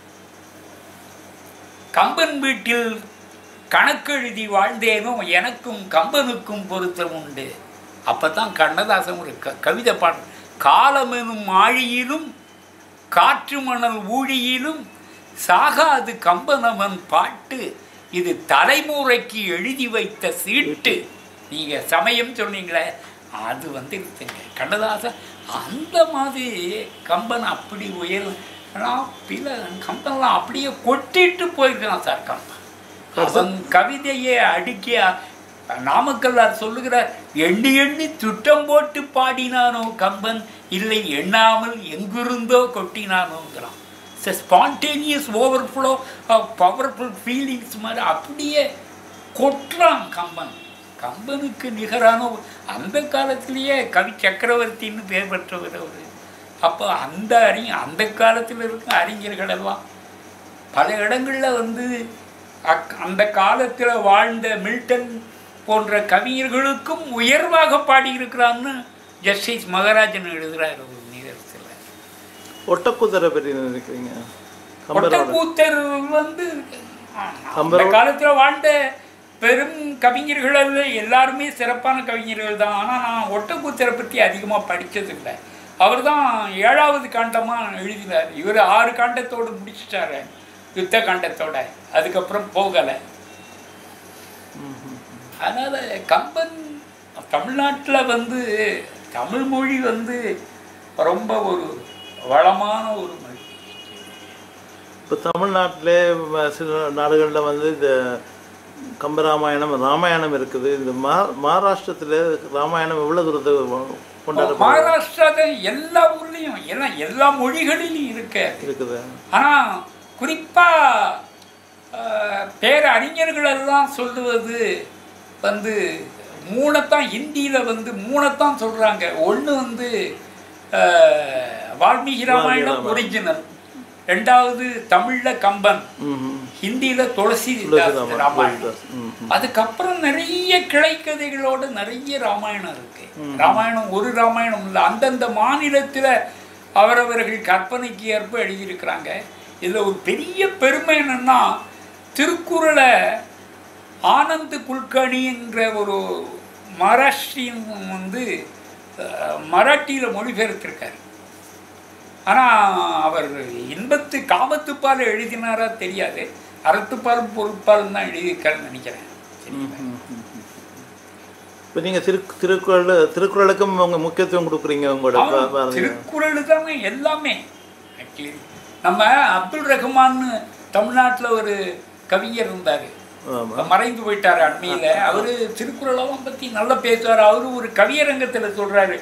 கம்பன் வீட்டில் கணக்கெழுதி வாழ்ந்தேனோ எனக்கும் கம்பனுக்கும் பொருத்தம் உண்டு. அப்போ தான் கண்ணதாசன் ஒரு க கவிதை பாடு, காலமெனும் ஆழியிலும் காற்று மணல் ஊழியிலும் சாகாது கம்பனவன் பாட்டு, இது தலைமுறைக்கு எழுதி வைத்த சீட்டு. நீங்கள் சமயம் சொன்னீங்களே, அது வந்து இருக்குங்க. கண்ணதாசன் அந்த மாதிரி கம்பன் அப்படி உயர், ஆனால் பில கம்பன்லாம் அப்படியே கொட்டிட்டு போயிருக்கான் சார் கம்பன். அவன் கவிதையை அடுக்கிய நாமக்கல்லார் சொல்லுகிற, எண்ணி எண்ணி துட்டம் போட்டு பாடினானோ கம்பன், இல்லை எண்ணாமல் எங்கிருந்தோ கொட்டினானோங்கிறான். Spontaneous overflow of powerful feelings மாதிரி அப்படியே கொட்டுறான் கம்பன். கம்பனுக்கு நிகரான அந்த காலத்திலேயே கவி சக்கரவர்த்தின்னு பேர் பெற்றவர் அவர். அப்போ அந்த அறிஞ அந்த காலத்தில் இருக்க அறிஞர்கள் எல்லாம் பல இடங்களில் வந்து அக் அந்த காலத்தில் வாழ்ந்த மில்டன் போன்ற கவிஞர்களுக்கும் உயர்வாக பாடியிருக்கிறான்னு ஜஸ்டிஸ் மகாராஜன் எழுதுகிறார் ஒரு நிகழ்ச்சியில். ஒட்டக்கூத்தரை பற்றி நினைக்கிறீங்க? ஒட்டக்கூத்தர் வந்து அந்த காலத்தில் வாழ்ந்த பெரும் கவிஞர்கள் எல்லாருமே சிறப்பான கவிஞர்கள் தான். ஆனால் நான் ஒட்டக்கூத்தரை பற்றி அதிகமாக படித்ததில்லை. அவர் தான் ஏழாவது காண்டமாக எழுதினார். இவர் ஆறு காண்டத்தோடு முடிச்சிட்டாரு, யுத்த காண்டத்தோட. அதுக்கப்புறம் போகலை. அதனால் கம்பன் தமிழ்நாட்டில் வந்து தமிழ் மொழி வந்து ரொம்ப ஒரு வளமான ஒரு மொழி. இப்போ தமிழ்நாட்டிலே சில நாடுகளில் வந்து இந்த கம்பராமாயணம் ராமாயணம் இருக்குது. இந்த மா மகாராஷ்டிரத்தில் ராமாயணம் எவ்வளோ தூரத்தை கொண்டாட? மகாராஷ்டிரா எல்லா ஊர்லேயும் எல்லாம் எல்லா மொழிகளிலும் இருக்க இருக்குது. ஆனால் குறிப்பாக பேரறிஞர்கள் எல்லாம் சொல்லுவது வந்து மூணைத்தான், ஹிந்தியில் வந்து மூணைத்தான் சொல்கிறாங்க. ஒன்று வந்து வால்மீகி ராமாயணம் ஒரிஜினல், ரெண்டாவது தமிழில் கம்பன், ஹிந்தியில் துளசிதாஸ் ராமாயணம். அதுக்கப்புறம் நிறைய கிளைக்கதைகளோடு நிறைய ராமாயணம் இருக்கு. ராமாயணம் ஒரு ராமாயணம் இல்லை, அந்தந்த மாநிலத்தில் அவரவர்கள் கற்பனைக்கு ஏற்ப எழுதியிருக்கிறாங்க. இதில் ஒரு பெரிய பெருமை என்னன்னா, திருக்குறளை ஆனந்த் குல்கர்னிங்கிற ஒரு மராஷ்டிரியன் வந்து மராட்டியில் மொழிபெயர்த்திருக்கார். ஆனால் அவர் இன்பத்து காமத்துப்பால் எழுதினாரா தெரியாது, அறத்துப்பால் பொருட்பால் தான் எழுதியிருக்காருன்னு நினைக்கிறேன். இப்போ நீங்கள் திரு திருக்குறள் திருக்குறளுக்கும் உங்கள் முக்கியத்துவம் கொடுக்குறீங்க. உங்களோட திருக்குறள் தானே எல்லாமே. நம்ம அப்துல் ரஹ்மான்னு தமிழ்நாட்டில் ஒரு கவிஞர் இருந்தார், மறைந்து போயிட்டார் அண்மையில். அவர் திருக்குறளெல்லாம் பற்றி நல்லா பேசுவார். அவரு ஒரு கவியரங்கத்தில் சொல்கிறாரு,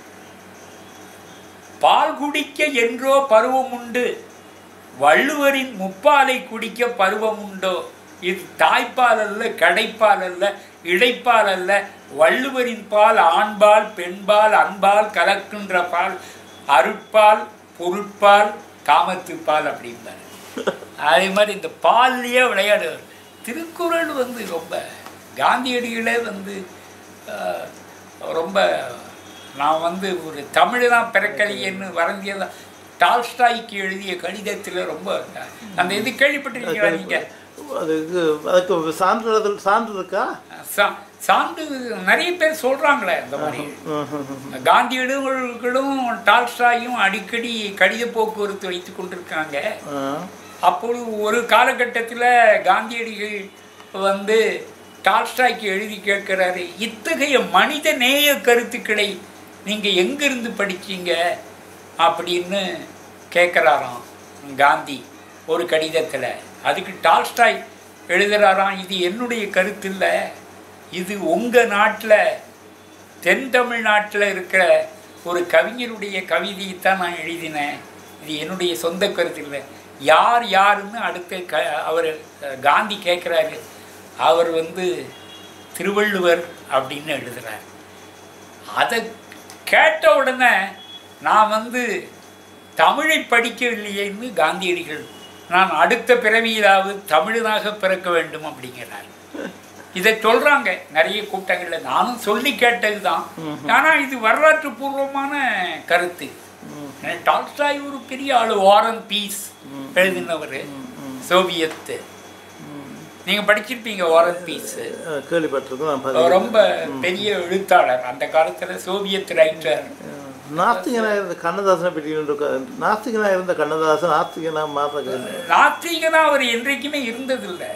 பால் குடிக்க என்றோ பருவம் உண்டு, வள்ளுவரின் முப்பாலை குடிக்க பருவம் உண்டோ. இது தாய்ப்பால் அல்ல, கடைப்பால் அல்ல, இடைப்பால் அல்ல, வள்ளுவரின் பால் ஆண்பால் பெண்பால் அன்பால் கலக்கின்ற பால், அருட்பால் பொருட்பால் காமத்துப்பால் அப்படிம்பார். அதே மாதிரி இந்த பால்லையே விளையாடுவார். திருக்குறள் வந்து ரொம்ப காந்தியடிகளே வந்து ரொம்ப, நான் வந்து ஒரு தமிழ்தான் பிறக்கலையேன்னு வரைஞ்சியதான் டால்ஸ்டாய்க்கு எழுதிய கடிதத்தில் ரொம்ப அந்த இது கேள்விப்பட்டிருக்கீங்களா நீங்கள்? அதுக்கு அதுக்கு சான்று சான்று இருக்கா? சான்று நிறைய பேர் சொல்கிறாங்களே. இந்த மாதிரி காந்தியடிகளும் டால்ஸ்டாயும் அடிக்கடி கடித போக்குவரத்து வைத்து கொண்டிருக்காங்க. அப்பொழுது ஒரு காலகட்டத்தில் காந்தியடிகள் வந்து டால்ஸ்டாய்க்கு எழுதி கேட்குறாரு, இத்தகைய மனித நேய கருத்துக்களை நீங்கள் எங்கேருந்து படிச்சீங்க அப்படின்னு கேட்குறாராம் காந்தி ஒரு கடிதத்தில். அதுக்கு டால்ஸ்டாய் எழுதுகிறாராம், இது என்னுடைய கருத்து இல்லை, இது உங்கள் நாட்டில் தென் தமிழ்நாட்டில் இருக்கிற ஒரு கவிஞருடைய கவிதையைத்தான் நான் எழுதினேன், இது என்னுடைய சொந்த கருத்து இல்லை. யார் யாருன்னு அடுத்த க அவர் காந்தி கேட்குறாரு. அவர் வந்து திருவள்ளுவர் அப்படின்னு எழுதுகிறார். அதை கேட்ட உடனே நான் வந்து தமிழை படிக்கவில்லையேன்னு காந்தியடிகள், நான் அடுத்த பிறவியிலாவது தமிழனாக பிறக்க வேண்டும் அப்படிங்கிறார். இதை சொல்கிறாங்க நிறைய கூட்டங்களில், நானும் சொல்லி கேட்டது தான். ஆனால் இது வரலாற்று பூர்வமான கருத்து. டால்ஸ்டாய் ஒரு பெரிய ஆளு, வாரன் பீஸ் எழுதினவர், சோவியத்து. நீங்க படிச்சிருப்பீங்க வாரன் பீஸ், கேள்விப்பட்டிருக்கோம். ரொம்ப பெரிய எழுத்தாளர் அந்த காலத்துல, சோவியத் ரைட்டர். நாஸ்திகனா இருந்த கண்ணதாசனை பற்றி நாஸ்திகனா இருந்த கண்ணதாசன் நாஸ்திகனா மாற்ற நாஸ்திகனா அவர் என்றைக்குமே இருந்ததில்லை.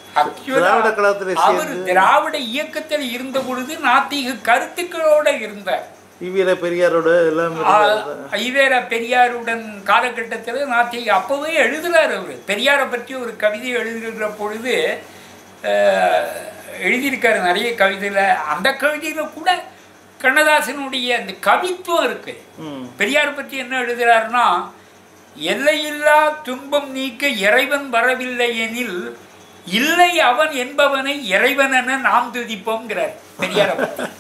அவர் திராவிட இயக்கத்தில் இருந்த பொழுது நாத்திக கருத்துக்களோட இருந்தார். ஈவேரா பெரியாரோட எல்லாம் ஈவேரா பெரியாருடன் காலகட்டத்தில் நாத்திக அப்பவே எழுதுறாரு. அவர் பெரியாரை பற்றி ஒரு கவிதை எழுதுகிற பொழுது எழுதியிருக்காரு நிறைய கவிதையில். அந்த கவிதையில் கூட கண்ணதாசனுடைய அந்த கவித்துவம் இருக்கு. பெரியார் பற்றி என்ன எழுதுறாருன்னா, எல்லையில்லா துன்பம் நீக்க இறைவன் வரவில்லை எனில் இல்லை அவன் என்பவனை இறைவன் என நாம் துதிப்போம்ங்கிறார் பெரியார.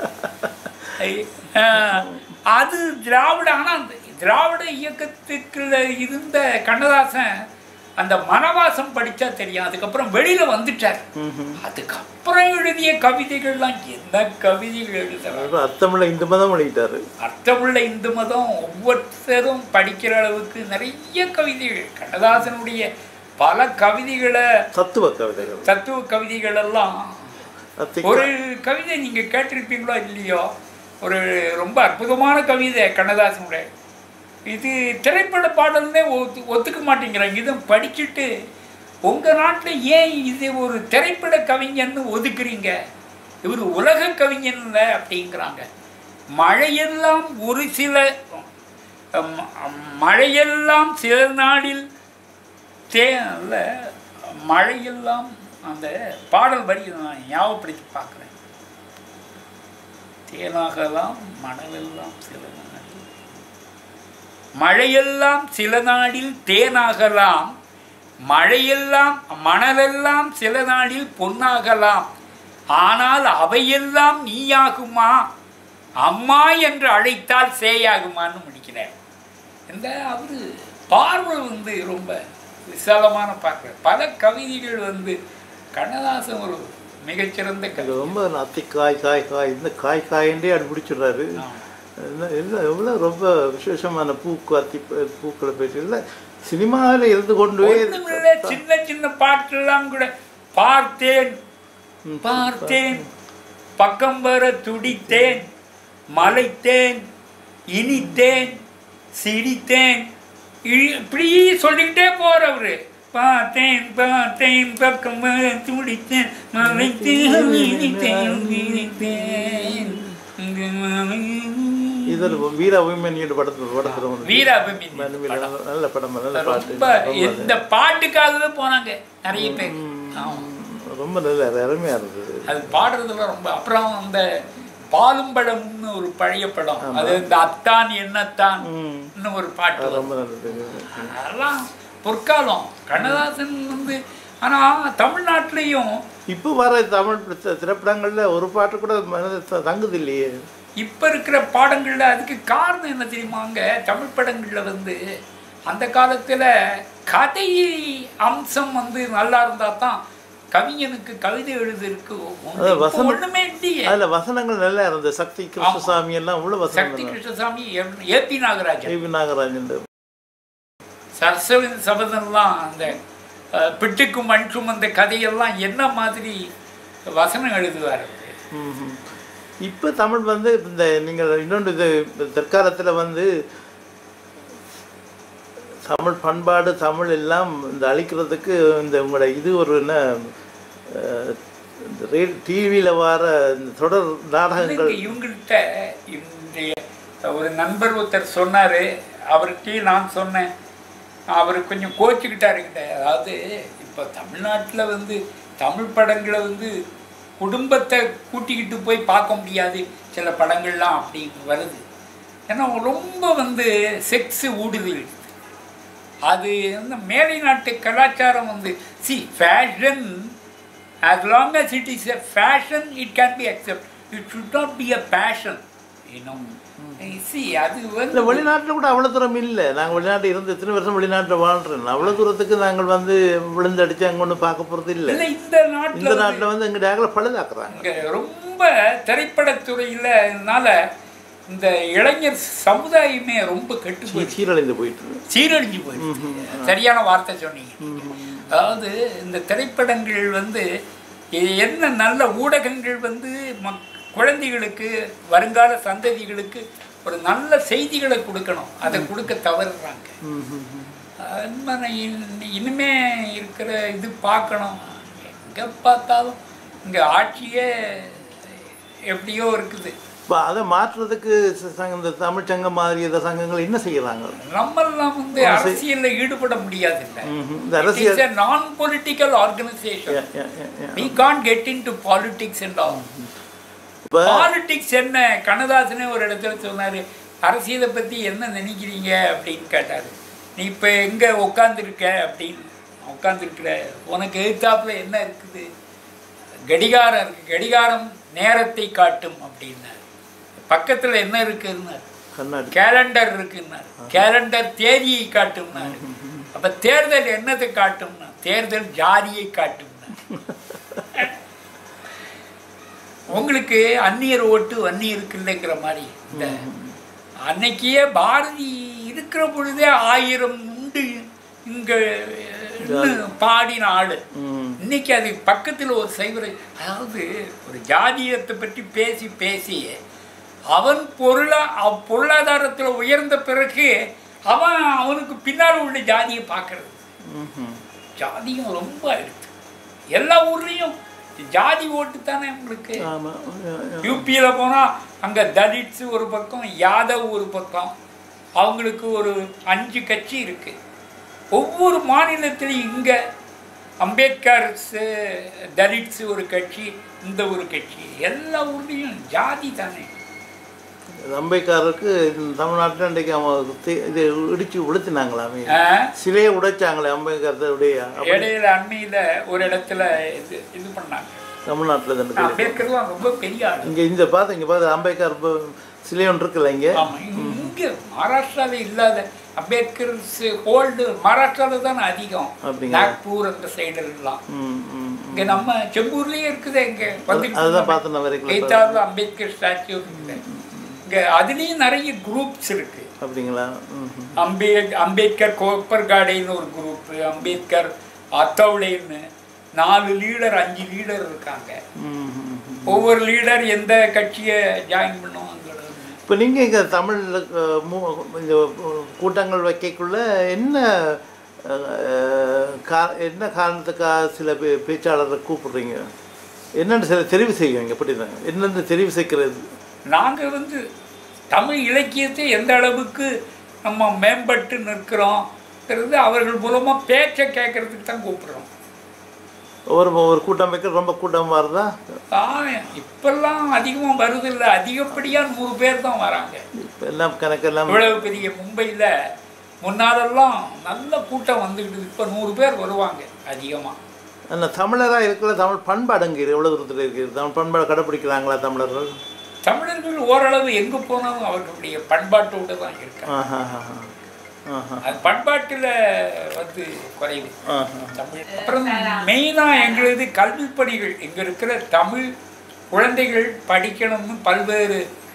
அது திராவிட. ஆனால் திராவிட இயக்கத்துக்குள்ள இருந்த கண்ணதாசன் அந்த மனவாசம் படிச்சா தெரியும். அதுக்கப்புறம் வெளியில வந்துட்டார். அதுக்கப்புறம் எழுதிய கவிதைகள்லாம் என்ன கவிதைகள் எழுதுறாரு. அர்த்தமுள்ள இந்து மதம் எழுதிட்டாரு. அர்த்தமுள்ள இந்து மதம் ஒவ்வொருத்தரும் படிக்கிற அளவுக்கு நிறைய கவிதைகள். கண்ணதாசனுடைய பல கவிதைகளை, தத்துவ கவிதைகள், தத்துவ கவிதைகள் எல்லாம். ஒரு கவிதை நீங்க கேட்டிருப்பீங்களோ இல்லையோ, ஒரு ரொம்ப அற்புதமான கவிதை கண்ணதாசனுடைய. இது திரைப்பட பாடல்னே ஒத்து ஒத்துக்க மாட்டேங்கிறாங்க. இதை படிச்சுட்டு உங்கள் நாட்டில் ஏன் இது ஒரு திரைப்பட கவிஞன்னு ஒதுக்குறீங்க, இவர் உலக கவிஞன் இல்லை அப்படிங்கிறாங்க. மழையெல்லாம் ஒரு சில மழையெல்லாம் சில நாளில் தே அல்ல மழையெல்லாம் அந்த பாடல் வரி நான் ஞாபகப்படுத்தி பார்க்குறேன். தேனாகலாம் மணலெல்லாம் சில நாளில், மழையெல்லாம் சில நாளில் தேனாகலாம், மழையெல்லாம் மணலெல்லாம் சில நாளில் பொன்னாகலாம், ஆனால் அவையெல்லாம் நீயாகுமா, அம்மா என்று அழைத்தால் சேயாகுமான்னு முடிக்கிறேன். இந்த அவரு பார்வை வந்து ரொம்ப விசாலமான பார்வை. பல கவிதைகள் வந்து கண்ணதாசன் ஒரு மிகச்சிறந்த கவிதை. ரொம்ப அத்தி காய் காய் காய் இந்த காய் காயின்றே அது பிடிச்சிடுறாரு. எவ்வளோ ரொம்ப விசேஷமான பூக்கு அத்தி பூக்களை பேசல சினிமாவில் இருந்து கொண்டு சின்ன சின்ன பாட்டெல்லாம் கூட பார்த்தேன் பார்த்தேன் பக்கம் வர துடித்தேன் மலைத்தேன் இனித்தேன் சிரித்தேன் இப்படி சொல்லிக்கிட்டே போறவரு. பார்த்தேன் பார்த்தேன் பக்கம் வர துடித்தேன் மலைத்தேன் இனித்தேன் சிரித்தேன். இந்த பாட்டுக்காகவே போனாங்க நிறைய பேர். ரொம்ப நல்ல அருமையா இருந்தது அது பாடுறதுல ரொம்ப. அப்புறம் அந்த பாலும் பழம்னு ஒரு பழைய படம், அது இந்த அத்தான் என்னத்தான் ஒரு பாட்டு, அதெல்லாம் பொற்காலம் கண்ணதாசன் வந்து. ஆனா தமிழ்நாட்டிலையும் இப்ப வர தமிழ் திரைப்படங்கள்ல ஒரு பாட்டு கூட தங்குது இல்லையே இப்ப இருக்கிற பாடங்கள்ல. அதுக்கு காரணம் என்ன தெரியுமாங்க, தமிழ் படங்கள்ல வந்து அந்த காலத்துல கதை அம்சம் வந்து நல்லா இருந்தா தான் கவிஞனுக்கு கவிதை எழுதுறதுக்கு ஒண்ணுமே இல்லையே. அதுல வசனங்கள் நல்லா இருந்தது. சக்தி கிருஷ்ணசாமி எல்லாம் உள்ள சக்தி கிருஷ்ணசாமி, ஏபி நாகராஜன், ஏபி நாகராஜன், சரஸ்வதி சபதம்லாம் அந்த பிட்டுக்கும் மண்கும் அந்த கதையெல்லாம் என்ன மாதிரி வசனம் எழுதுவார். இப்போ தமிழ் வந்து இந்த நீங்கள் இன்னொன்று இது தற்காலத்தில் வந்து தமிழ் பண்பாடு தமிழ் எல்லாம் இந்த அழிக்கிறதுக்கு இந்த உங்களோட இது ஒரு என்ன டிவியில் வர இந்த தொடர் நாடகங்கள். இவங்கள்ட்ட இன்றைய ஒரு நண்பர் ஒருத்தர் சொன்னார், அவர்கிட்டையும் நான் சொன்னேன், அவர் கொஞ்சம் கோச்சிக்கிட்டாருக்கிட்ட. அதாவது இப்போ தமிழ்நாட்டில் வந்து தமிழ் படங்களை வந்து குடும்பத்தை கூட்டிக்கிட்டு போய் பார்க்க முடியாது சில படங்கள்லாம் அப்படி வருது. ஏன்னா ரொம்ப வந்து செக்ஸு ஊடுதல். அது வந்து மேலை நாட்டு கலாச்சாரம் வந்து சி fashion, as long as it is a fashion it can be accepted, it should not be a passion, you know. See அது வந்து வெளிநாட்டில் கூட அவ்வளோ தூரம் இல்லை. நாங்கள் வெளிநாட்டில் இருந்து எத்தனை வருஷம் வெளிநாட்டில் வாழ்கிறோம். அவ்வளோ தூரத்துக்கு நாங்கள் வந்து விழுந்தடிச்சு அங்கே ஒன்றும் பார்க்க போகிறது இல்லை. இந்த நாட்டில் இந்த நாட்டில் வந்து எங்கள் டேக்கில் பழுதாக்குறாங்க. ரொம்ப திரைப்படத்துறையில்னால இந்த இளைஞர் சமுதாயமே ரொம்ப கெட்டு சீரழிந்து போயிட்டு சீரழிஞ்சு போயிட்டு சரியான வார்த்தை சொன்னீங்க. அதாவது இந்த திரைப்படங்கள் வந்து என்ன நல்ல ஊடகங்கள் வந்து மக் குழந்தைகளுக்கு வருங்கால சந்ததிகளுக்கு ஒரு நல்ல செய்திகளை கொடுக்கணும், அதை கொடுக்க தவறுறாங்க. இனிமே இருக்கிற இது பார்க்கணும். எங்கே பார்த்தாலும் இங்கே ஆட்சியே எப்படியோ இருக்குது. இப்போ அதை மாற்றுறதுக்கு இந்த தமிழ்ச்சங்கம் மாதிரி இந்த சங்கங்கள் என்ன செய்யறாங்க? நம்மெல்லாம் வந்து அரசியலில் ஈடுபட முடியாது. இல்லை, அரசியல் நான் political organisation. we can't get into politics and all. Politics என்ன? கண்ணதாசனே ஒரு இடத்துல சொன்னார், அரசியலை பற்றி என்ன நினைக்கிறீங்க அப்படின்னு கேட்டார். நீ இப்போ எங்கே உட்காந்துருக்க அப்படின்னு. உட்காந்துருக்கிற உனக்கு எதிர்த்தாப்புல என்ன இருக்குது, கடிகாரம் இருக்குது, கடிகாரம் நேரத்தை காட்டும் அப்படின்னாரு. பக்கத்தில் என்ன இருக்குன்னாரு, கேலண்டர் இருக்குன்னாரு, கேலண்டர் தேதியை காட்டும்னாரு. அப்போ தேர்தல் என்னத்தை காட்டும்னா, தேர்தல் ஜாதியை காட்டும்னா. உங்களுக்கு அந்நியர் ஓட்டு வன்னியருக்கு இல்லைங்கிற மாதிரி இந்த அன்னைக்கே பாரதி இருக்கிற பொழுதே ஆயிரம் உண்டு இங்க பாடின ஆளு. இன்னைக்கு அது பக்கத்தில் ஒரு சைவரை, அதாவது ஒரு ஜாதியத்தை பற்றி பேசி பேசி அவன் பொருளா பொருளாதாரத்தில் உயர்ந்த பிறகு அவன் அவனுக்கு பின்னால் உள்ள ஜாதியை பார்க்கறது. ஜாதியும் ரொம்ப ஆயிடுச்சு எல்லா ஊர்லேயும். ஜாதி ஓட்டு தானே உங்களுக்கு. யூபியில் போனால் அங்கே தலிட்ஸு ஒரு பக்கம், யாதவ் ஒரு பக்கம், அவங்களுக்கு ஒரு அஞ்சு கட்சி இருக்கு ஒவ்வொரு மாநிலத்திலையும். இங்கே அம்பேத்கர்ஸு தலிட்ஸு ஒரு கட்சி, இந்த ஒரு கட்சி, எல்லா ஊர்லேயும் ஜாதி தானே. அம்பேத்கருக்கு தமிழ்நாட்டில் இன்றைக்கு அவங்க இது இடிச்சு உடுத்தினாங்களாமே, சிலையை உடைச்சாங்களே அம்பேத்கருடைய. இடையில அண்மையில் ஒரு இடத்துல இது இது பண்ணாங்க தமிழ்நாட்டில் தான். அம்பேத்கர்லாம் ரொம்ப பெரிய ஆள். இங்கே இந்த பார்த்து இங்கே பார்த்து அம்பேத்கர் சிலை ஒன்று இருக்குல்ல இங்கே. இங்கே மகாராஷ்டிராவில் இல்லாத அம்பேத்கர் ஹோல்டு மகாராஷ்டிராவில் தானே அதிகம். நாக்பூர் அந்த சைடு எல்லாம். இங்கே நம்ம செம்பூர்லேயே இருக்குது. இங்கே வந்து அதுதான் பார்த்தோம் வரைக்கும் எய்த்தாவில் அம்பேத்கர் ஸ்டாச்சு இருக்குது. இங்கே அதுலேயும் நிறைய குரூப்ஸ் இருக்கு. அப்படிங்களா? அம்பே அம்பேத்கர் கோப்பர்காடைன்னு ஒரு குரூப்பு, அம்பேத்கர் அத்தவுளைன்னு நாலு லீடர் அஞ்சு லீடர் இருக்காங்க. ஒவ்வொரு லீடர் எந்த கட்சியை ஜாயின் பண்ணுவாங்க. இப்போ நீங்கள் இங்கே தமிழ் இந்த கூட்டங்கள் வைக்கக்குள்ள என்ன கா என்ன காரணத்துக்காக சில பே பேச்சாளரை கூப்பிடுறீங்க? என்னென்னு சில தெரிவு செய்வீங்க? எப்படி தாங்க என்னென்னு தெரிவு செய்கிறது? நாங்கள் வந்து தமிழ் இலக்கியத்தை எந்த அளவுக்கு நம்ம மேம்பட்டு நிற்கிறோங்கிறது அவர்கள் மூலமாக பேச்சை கேட்கறதுக்கு தான் கூப்பிடுறோம். ஒரு ஒரு கூட்டம் வைக்க ரொம்ப கூட்டம் வருதா? ஆ இப்பெல்லாம் அதிகமாக வருது இல்லை, அதிகப்படியாக நூறு பேர் தான் வராங்க. இப்போ எல்லாம் கணக்கெல்லாம் இவ்வளவு பெரிய மும்பையில் முன்னாலெல்லாம் நல்ல கூட்டம் வந்துக்கிட்டு, இப்போ நூறு பேர் வருவாங்க அதிகமாக. அந்த தமிழராக இருக்கிற தமிழ் பண்பாடு அங்கே எவ்வளோ தூரத்தில் இருக்குது? தமிழ் பண்பாடு கடைப்பிடிக்கிறாங்களா தமிழர்கள்? தமிழர்கள் ஓரளவு எங்கே போனாலும் அவர்களுடைய பண்பாட்டோடு தான் இருக்காங்க. அது பண்பாட்டில் வந்து குறைவு தமிழ். அப்புறம் மெயினாக எங்களது கல்வி பணிகள், இங்கே இருக்கிற தமிழ் குழந்தைகள் படிக்கணும்னு பல்வேறு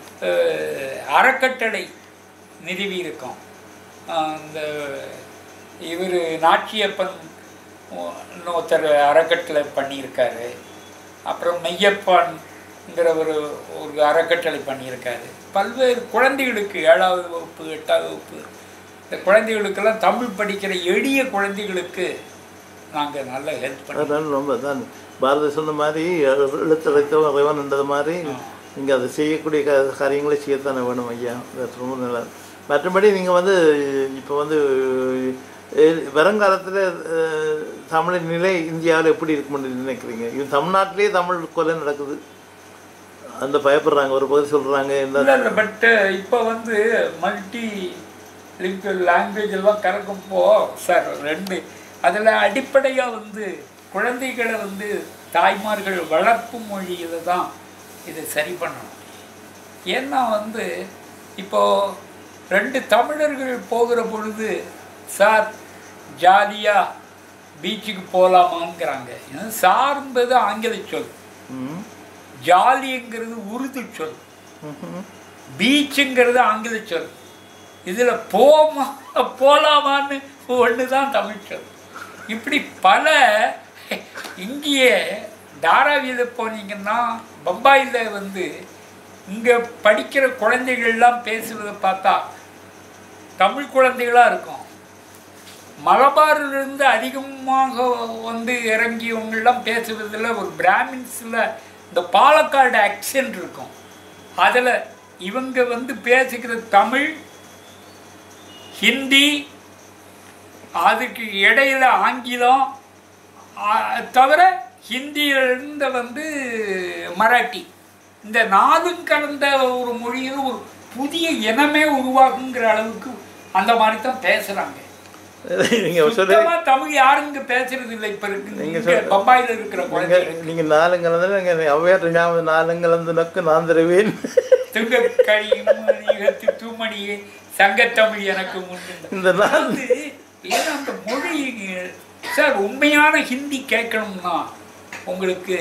அறக்கட்டளை நிறுவி இருக்கோம். இந்த இவர் நாச்சியப்பன் இன்னொருத்தர் அறக்கட்டளை பண்ணியிருக்காரு. அப்புறம் மெய்யப்பான்ங்கிற ஒரு ஒரு அறக்கட்டளை பண்ணியிருக்காரு. பல்வேறு குழந்தைகளுக்கு ஏழாவது வகுப்பு எட்டாவது வகுப்பு இந்த குழந்தைகளுக்கெல்லாம் தமிழ் படிக்கிற எளிய குழந்தைகளுக்கு நாங்கள் நல்ல ஹெல்ப் பண்ணுறோம். ரொம்ப தான் பாரதி சொன்ன மாதிரி எழுத்தழைத்தவன் இறைவன்ன்றது மாதிரி நீங்கள் அதை செய்யக்கூடிய க காரியங்களை செய்யத்தானே வேணும் ஐயா. ரொம்ப நல்லா. மற்றபடி நீங்கள் வந்து இப்போ வந்து வருங்காலத்தில் தமிழின் நிலை இந்தியாவில் எப்படி இருக்கும்னு நினைக்கிறீங்க? இது தமிழ்நாட்டிலே தமிழ் கொலை நடக்குது, அந்த பயப்படுறாங்க, ஒரு பகுதி சொல்கிறாங்க. இல்லை பட் இப்போ வந்து மல்டி லிங்குவல் லாங்குவேஜ் எல்லாம் கறக்கும்போ சார் ரெண்டு அதில் அடிப்படையாக வந்து குழந்தைகளை வந்து தாய்மார்கள் வளர்ப்பு மொழியில் தான் இதை சரி பண்ணணும். ஏன்னா வந்து இப்போது ரெண்டு தமிழர்கள் போகிற பொழுது சார் ஜாலியாக பீச்சுக்கு போகலாமாங்கிறாங்க. சார்ந்தது ஆங்கில சொல், ஜாலிங்கிறது உருது சொல், பீச்சுங்கிறது ஆங்கில சொல். இதில் போமா போகலாமான்னு ஒன்று தான் தமிழ் சொல். இப்படி பல இங்கேயே தாராவியில் போனீங்கன்னா பம்பாயில் வந்து இங்கே படிக்கிற குழந்தைகள்லாம் பேசுவதை பார்த்தா தமிழ் குழந்தைகளாக இருக்கும். மலபாரிலிருந்து அதிகமாக வந்து இறங்கியவங்கெல்லாம் பேசுவதில் ஒரு பிராமின்ஸில் இந்த பாலக்காடு ஆக்சென்ட் இருக்கும். அதில் இவங்க வந்து பேசுகிற தமிழ், ஹிந்தி, அதுக்கு இடையில ஆங்கிலம், தவிர ஹிந்தியிலிருந்து வந்து மராட்டி, இந்த நாலும் கலந்த ஒரு மொழியில் ஒரு புதிய இனமே உருவாகுங்கிற அளவுக்கு அந்த மாதிரி தான் பேசுகிறாங்க. சுத்தமா தமிழ் யாரும் இங்க பேசுறது இல்லை. இப்ப இருக்கு பம்பாயில இருக்கிற குழந்தைங்க நீங்க நாலுங்கிழந்து நீங்க அவ்வையார் ஞாபகம் நாலுங்கிழந்து நக்கு நான் தருவேன் துங்கக்கழி தூமணியே சங்கத்தமிழ் எனக்கு முன்னு. இந்த நாள் ஏன்னா அந்த மொழி சார் உண்மையான ஹிந்தி கேட்கணும்னா உங்களுக்கு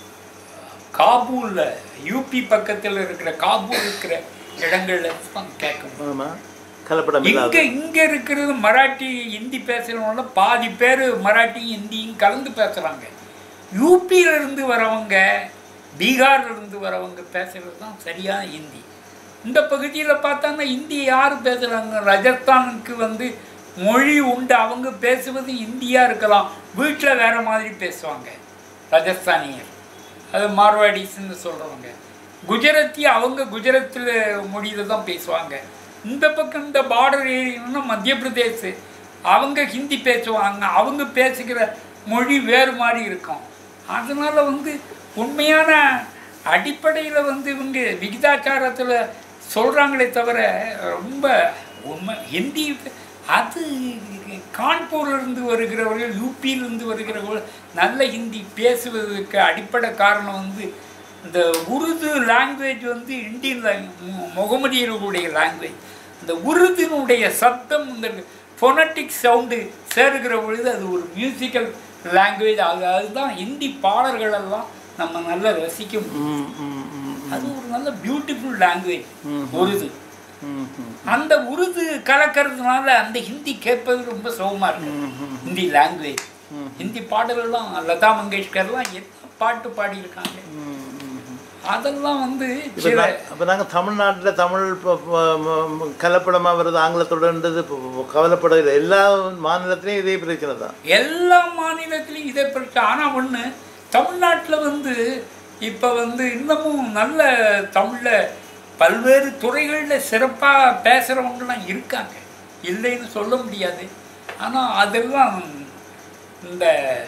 காபூல்ல யூபி பக்கத்தில் இருக்கிற காபூல் இருக்கிற இடங்கள்ல கேட்கணும். இங்க இங்க இருக்கிறது மராட்டி ஹிந்தி பேசுறவங்க பாதி பேர் மராட்டி ஹிந்தியும் கலந்து பேசுறாங்க. யூபியில இருந்து வரவங்க பீகார்ல இருந்து வரவங்க பேசுறது தான் சரியான ஹிந்தி. இந்த பகுதியில் பார்த்தாங்கன்னா ஹிந்தி யார் பேசுறாங்க? ராஜஸ்தானுக்கு வந்து மொழி உண்டு, அவங்க பேசுவது ஹிந்தியாக இருக்கலாம், வீட்டில் வேறு மாதிரி பேசுவாங்க ராஜஸ்தானியர், அது மார்வாடிஸ்ன்னு சொல்கிறவங்க. குஜராத்தி அவங்க குஜராத்தில் மொழியில் தான் பேசுவாங்க. இந்த பக்கம் இந்த பார்டர் ஏரியான்னா மத்திய பிரதேஷ் அவங்க ஹிந்தி பேசுவாங்க, அவங்க பேசுகிற மொழி வேறு மாதிரி இருக்கும். அதனால் வந்து உண்மையான அடிப்படையில் வந்து இவங்க விகிதாச்சாரத்தில் சொல்கிறாங்களே தவிர ரொம்ப உண்மை ஹிந்தி அது கான்பூர்லேருந்து வருகிறவர்கள் யூபியிலிருந்து வருகிறவர்கள் நல்ல ஹிந்தி பேசுவதற்கு அடிப்படை காரணம் வந்து இந்த உருது லாங்குவேஜ் வந்து இந்தியன் லாங்குவேஜ் முகமதியர்களுடைய லாங்குவேஜ். அந்த உருதினுடைய சத்தம் இந்த ஃபொனட்டிக் சவுண்டு சேருகிற பொழுது அது ஒரு மியூசிக்கல் லாங்குவேஜ். அது அதுதான் ஹிந்தி பாடல்களெல்லாம் நம்ம நல்லா ரசிக்க முடியும். அது ஒரு நல்ல பியூட்டிஃபுல் லாங்குவேஜ் உருது. அந்த உருது கலக்கிறதுனால அந்த ஹிந்தி கேட்பது ரொம்ப சுகமாக இருக்கு. ஹிந்தி லாங்குவேஜ் ஹிந்தி பாடல்கள்லாம் லதா மங்கேஷ்கர்லாம் என்ன பாட்டு பாடியிருக்காங்க. அதெல்லாம் வந்து அப்போ நாங்கள் தமிழ்நாட்டில் தமிழ் கலப்படமாக வருது ஆங்கிலத்தோடன்றது கவலைப்படவில்லை. எல்லா மாநிலத்திலையும் இதே பிரச்சனை தான். எல்லா மாநிலத்திலையும் இதே பிரச்சனை. ஆனால் ஒன்று தமிழ்நாட்டில் வந்து இப்போ வந்து இன்னமும் நல்ல தமிழில் பல்வேறு துறைகளில் சிறப்பாக பேசுகிறவங்கலாம் இருக்காங்க, இல்லைன்னு சொல்ல முடியாது. ஆனால் அதெல்லாம் இந்த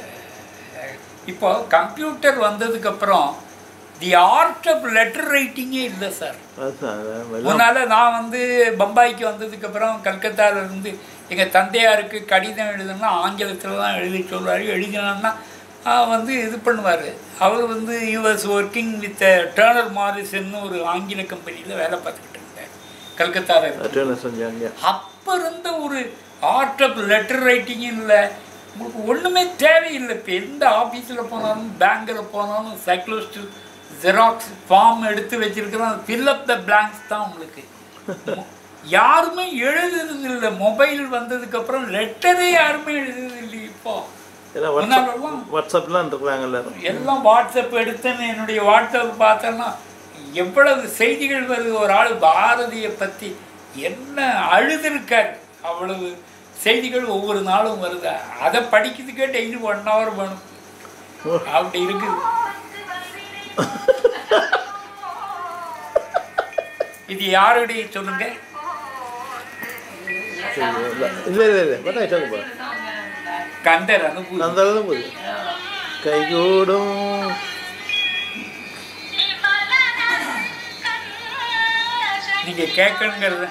இப்போ கம்ப்யூட்டர் வந்ததுக்கப்புறம் தி ஆர்ட் ஆஃப் லெட்டர் ரைட்டிங்கே இல்லை சார். அதனால் நான் வந்து பம்பாய்க்கு வந்ததுக்கப்புறம் கல்கத்தாவிலேருந்து எங்கள் தந்தையாருக்கு கடிதம் எழுதுனா ஆங்கிலத்தில் தான் எழுதி சொல்வார். எழுதினான்னா வந்து இது பண்ணுவார். அவர் வந்து யூஎஸ் ஒர்க்கிங் வித் டர்னர் மாரிசன்னு ஒரு ஆங்கில கம்பெனியில் வேலை பார்த்துக்கிட்டு இருந்தார் கல்கத்தாவில். அப்போ இருந்த ஒரு ஆர்ட் ஆஃப் லெட்டர் ரைட்டிங்கும் இல்லை, உங்களுக்கு ஒன்றுமே தேவையில்லை. இப்போ எந்த ஆஃபீஸில் போனாலும் பேங்கில் போனாலும் சைக்ளோஸ்ட் ஜெராக்ஸ் ஃபார்ம் எடுத்து வச்சிருக்கிறோம், ஃபில் அப் த பிளாங்க்ஸ் தான் உங்களுக்கு. யாருமே எழுதுறது இல்லை. மொபைல் வந்ததுக்கப்புறம் லெட்டரே யாருமே எழுதுறது இல்லை. இப்போ வாட்ஸ்அப்லாம் இருக்கிறாங்கல்ல, எல்லாம் வாட்ஸ்அப் எடுத்தேன்னு என்னுடைய வாட்ஸ்அப் பார்த்தோன்னா எவ்வளவு செய்திகள் வருது. ஒரு ஆள் பாரதியை பற்றி என்ன அழுதுருக்கார், அவ்வளவு செய்திகள் ஒவ்வொரு நாளும் வருது. அதை படிக்கிறதுக்கே டெய்லி ஒன் ஹவர் வேணும், அப்படி இருக்குது. இது யாருடைய சொல்லுங்க? கந்தர் அனுபூதி கைகூடும் நீங்க கேட்கணுங்கிறது.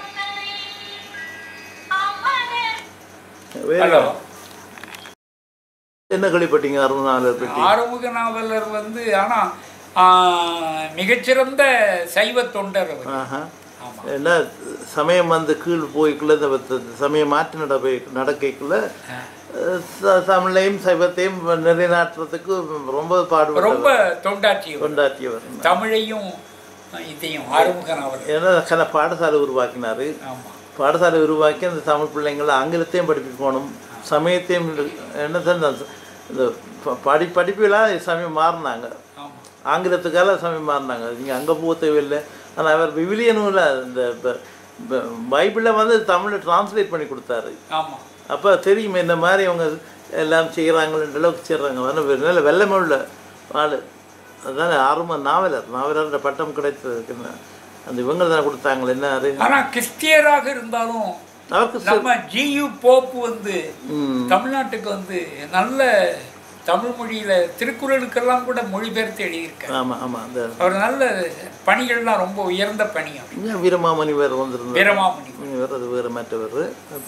என்ன கழிப்பட்டீங்க? ஆறுமுக நாவலர் வந்து ஆனா மிகச்சிறந்த சைவ தொண்டர். என்ன சமயம் வந்து கீழ் போய்க்குள்ள சமய மாற்றி நட நடக்கைக்குள்ள தமிழையும் சைவத்தையும் நிலைநாட்டுறதுக்கு ரொம்ப பாடுபட்டு ரொம்ப தொண்டாற்றிய தொண்டாற்றியவர். தமிழையும் இதையும் ஆறுமுக நாவலர் ஏன்னா பாடசாலை உருவாக்கினாரு. பாடசாலை உருவாக்கி அந்த தமிழ் பிள்ளைங்களை ஆங்கிலத்தையும் படிப்பிக்கணும், சமயத்தையும் என்ன இந்த படி படிப்பெல்லாம் சமயம் மாறினாங்க, ஆங்கிலத்துக்கால சமயம் மாறினாங்க. நீங்கள் அங்கே போக தேவையில்லை. ஆனால் அவர் விவிலிய நூலை இந்த பைபிளை வந்து தமிழை டிரான்ஸ்லேட் பண்ணி கொடுத்தாரு. ஆமாம், அப்போ தெரியுமே இந்த மாதிரி அவங்க எல்லாம் செய்கிறாங்கன்ற அளவுக்கு செய்கிறாங்க. நல்ல வெள்ளமுள்ள ஆள் அதுதானே ஆர்வ நாவலர். நாவலர்ன்ற பட்டம் கிடைத்ததுக்கு அந்த இவங்க தானே கொடுத்தாங்களே. என்ன ஆனால் கிறிஸ்டியராக இருந்தாலும் நம்ம ஜியு போப்பு வந்து தமிழ்நாட்டுக்கு வந்து நல்ல தமிழ் மொழியில திருக்குறளுக்கெல்லாம் கூட மொழிபெயர்த்து எழுதியிருக்காரு. ஆமாம் ஆமாம், அந்த அவர் நல்ல பணிகள்லாம் ரொம்ப உயர்ந்த பணி. வீரமாமுனிவர் வந்திருந்தார். வீரமாமுனிவர் அது வேறு மற்றவர். அப்போ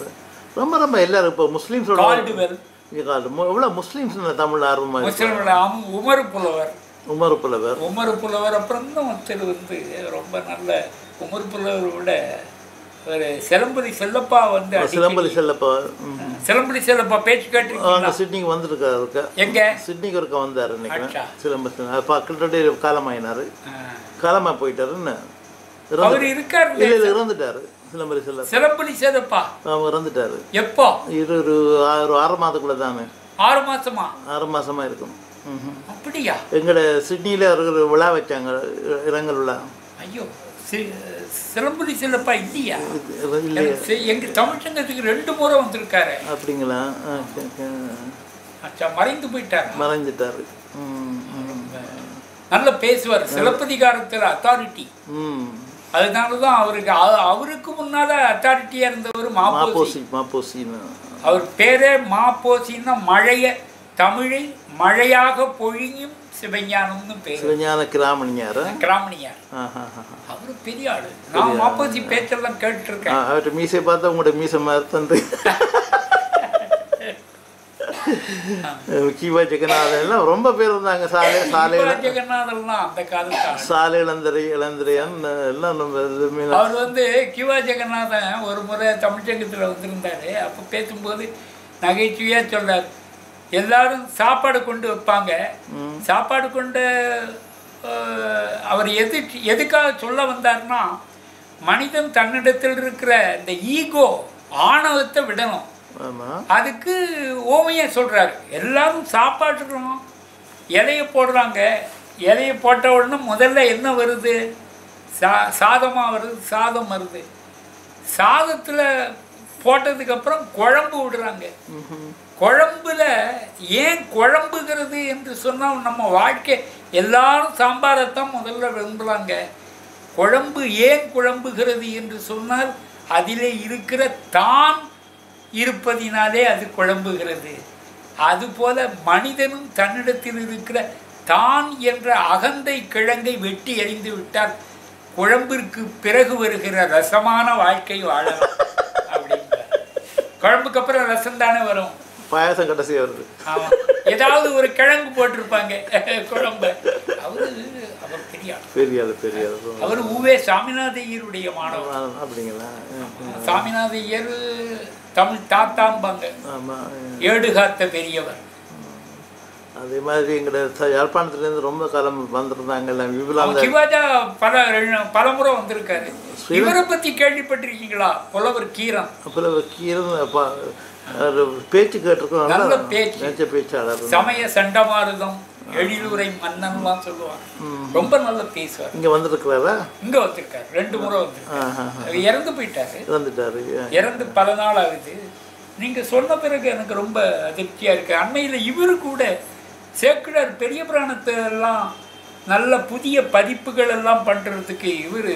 ரொம்ப ரொம்ப எல்லாரும் இப்போ முஸ்லீம்ஸோட கால்டுவெல் எவ்வளோ முஸ்லீம்ஸ் தமிழ் ஆர்வமாக முஸ்லீம்கள உமர் புலவர் உமர் புலவர் உமர் புலவர் அப்புறம் தான் ஒருத்தர் வந்து ரொம்ப நல்ல உமர் புலவரை விட ஒரு சிலம்பதி செல்லப்பா வந்து சிலம்பதி செல்லப்பா சிலம்பதி செல்லப்பா பேச்சு கேட்டு சிட்னிக்கு வந்துருக்காரு எங்க சிட்னிக்கு ஒருக்க வந்தார் நினைக்கிறேன் சிலம்ப கிட்டத்தட்ட காலமாயினாரு காலமாக போயிட்டாருன்னு அவர் இருக்காரு இல்லை இறந்துட்டாரு சிலம்பதி செல்ல சிலம்பதி செல்லப்பா அவங்க இறந்துட்டாரு எப்போ இது ஒரு ஆறு ஆறு மாதத்துக்குள்ள தானே ஆறு மாசமா ஆறு மாசமா இருக்கும் அப்படியா எங்களோட சிட்னியில் ஒரு விழா வச்சாங்க இரங்கல் விழா ஐயோ சிலம்பதி செல்லப்பா இல்லையா எங்க தமிழ் சங்கத்துக்கு ரெண்டு முறை வந்திருக்காரு அப்படிங்களா மறைந்து போயிட்டாரு மறைஞ்சிட்டாரு நல்ல பேசுவார் சிலப்பதிகாரத்தில் அத்தாரிட்டி அதனாலதான் அவருக்கு அவருக்கு முன்னால அத்தாரிட்டியா இருந்தவர் மாப்போசி மாப்போசின்னு அவர் பேரே மாப்போசின்னா மழைய தமிழை மழையாக பொழியும் சிவஞானம்னு பேர் சிவஞான கிராமணியார் கிராமணியார் அவரு பெரிய ஆளு நான் மாப்போசி பேச்செல்லாம் கேட்டு இருக்கேன் அவர்கிட்ட மீசை பார்த்தா உங்களோட மீசை மாதிரி தந்து கிவா ஜெகநாதன் எல்லாம் ரொம்ப பேர் இருந்தாங்க சாலை சாலை ஜெகநாதன்லாம் அந்த காலத்துல சாலை இளந்திரை இளந்திரையன் எல்லாம் அவர் வந்து கிவா ஜெகநாதன் ஒரு முறை தமிழ்ச்சங்கத்தில் வந்திருந்தாரு அப்போ பேசும்போது நகைச்சுவையா சொல்றாரு எல்லாரும் சாப்பாடு கொண்டு வைப்பாங்க சாப்பாடு கொண்டு அவர் எது எதுக்காக சொல்ல வந்தார்னா மனிதன் தன்னிடத்தில் இருக்கிற இந்த ஈகோ ஆணவத்தை விடணும் அதுக்கு ஓமையா சொல்றாரு எல்லாரும் சாப்பாட்டுக்கிறோம் இலைய போடுறாங்க இலைய போட்ட உடனே முதல்ல என்ன வருது சா சாதமாக வருது சாதம் வருது சாதத்தில் போட்டதுக்கு அப்புறம் குழம்பு விடுறாங்க குழம்புல ஏன் குழம்புகிறது என்று சொன்னால் நம்ம வாழ்க்கை எல்லாரும் சாம்பாரைத்தான் முதல்ல விரும்புகிறாங்க குழம்பு ஏன் குழம்புகிறது என்று சொன்னால் அதிலே இருக்கிற தான் இருப்பதினாலே அது குழம்புகிறது அதுபோல மனிதனும் தன்னிடத்தில் இருக்கிற தான் என்ற அகந்தை கிழங்கை வெட்டி எறிந்து விட்டால் குழம்பிற்கு பிறகு வருகிற ரசமான வாழ்க்கை வாழலாம் அப்படிங்கிற குழம்புக்கு அப்புறம் ரசம் தானே வரும் பாயாசம் கடைசி வருது ஆமாம் ஏதாவது ஒரு கிழங்கு போட்டிருப்பாங்க குழம்பு அவரு அவர் பெரியார் பெரியார் பெரியார் அவர் ஊவே சாமிநாத ஐயருடைய மாணவர் அப்படிங்களா சாமிநாத ஐயர் தமிழ் தாத்தாம்பாங்க ஏடு காத்த பெரியவர் அதே மாதிரி எங்களோட யாழ்ப்பாணத்துலேருந்து ரொம்ப காலம் வந்திருந்தாங்க சிவாஜா பல பல முறை வந்திருக்காரு இவரை பற்றி கேள்விப்பட்டிருக்கீங்களா புலவர் கீரன் புலவர் கீரன் பேச்சு கேட்டிருக்கோம் நல்ல பேச்சு பேச்சாளர் சமய சண்டமாருதம் எழிலுரை மன்னன்லாம் சொல்லுவாங்க ரொம்ப நல்லா பேசுவார் இங்கே வந்துருக்கிறாரா இங்கே வந்திருக்காரு ரெண்டு முறை வந்திருக்காரு இறந்து போயிட்டாரு இறந்துட்டாரு இறந்து பல நாள் ஆகுது நீங்கள் சொன்ன பிறகு எனக்கு ரொம்ப அதிர்ச்சியாக இருக்கு அண்மையில் இவரு கூட சேக்கிழார் பெரிய புராணத்தை எல்லாம் நல்ல புதிய பதிப்புகள் எல்லாம் பண்ணுறதுக்கு இவர்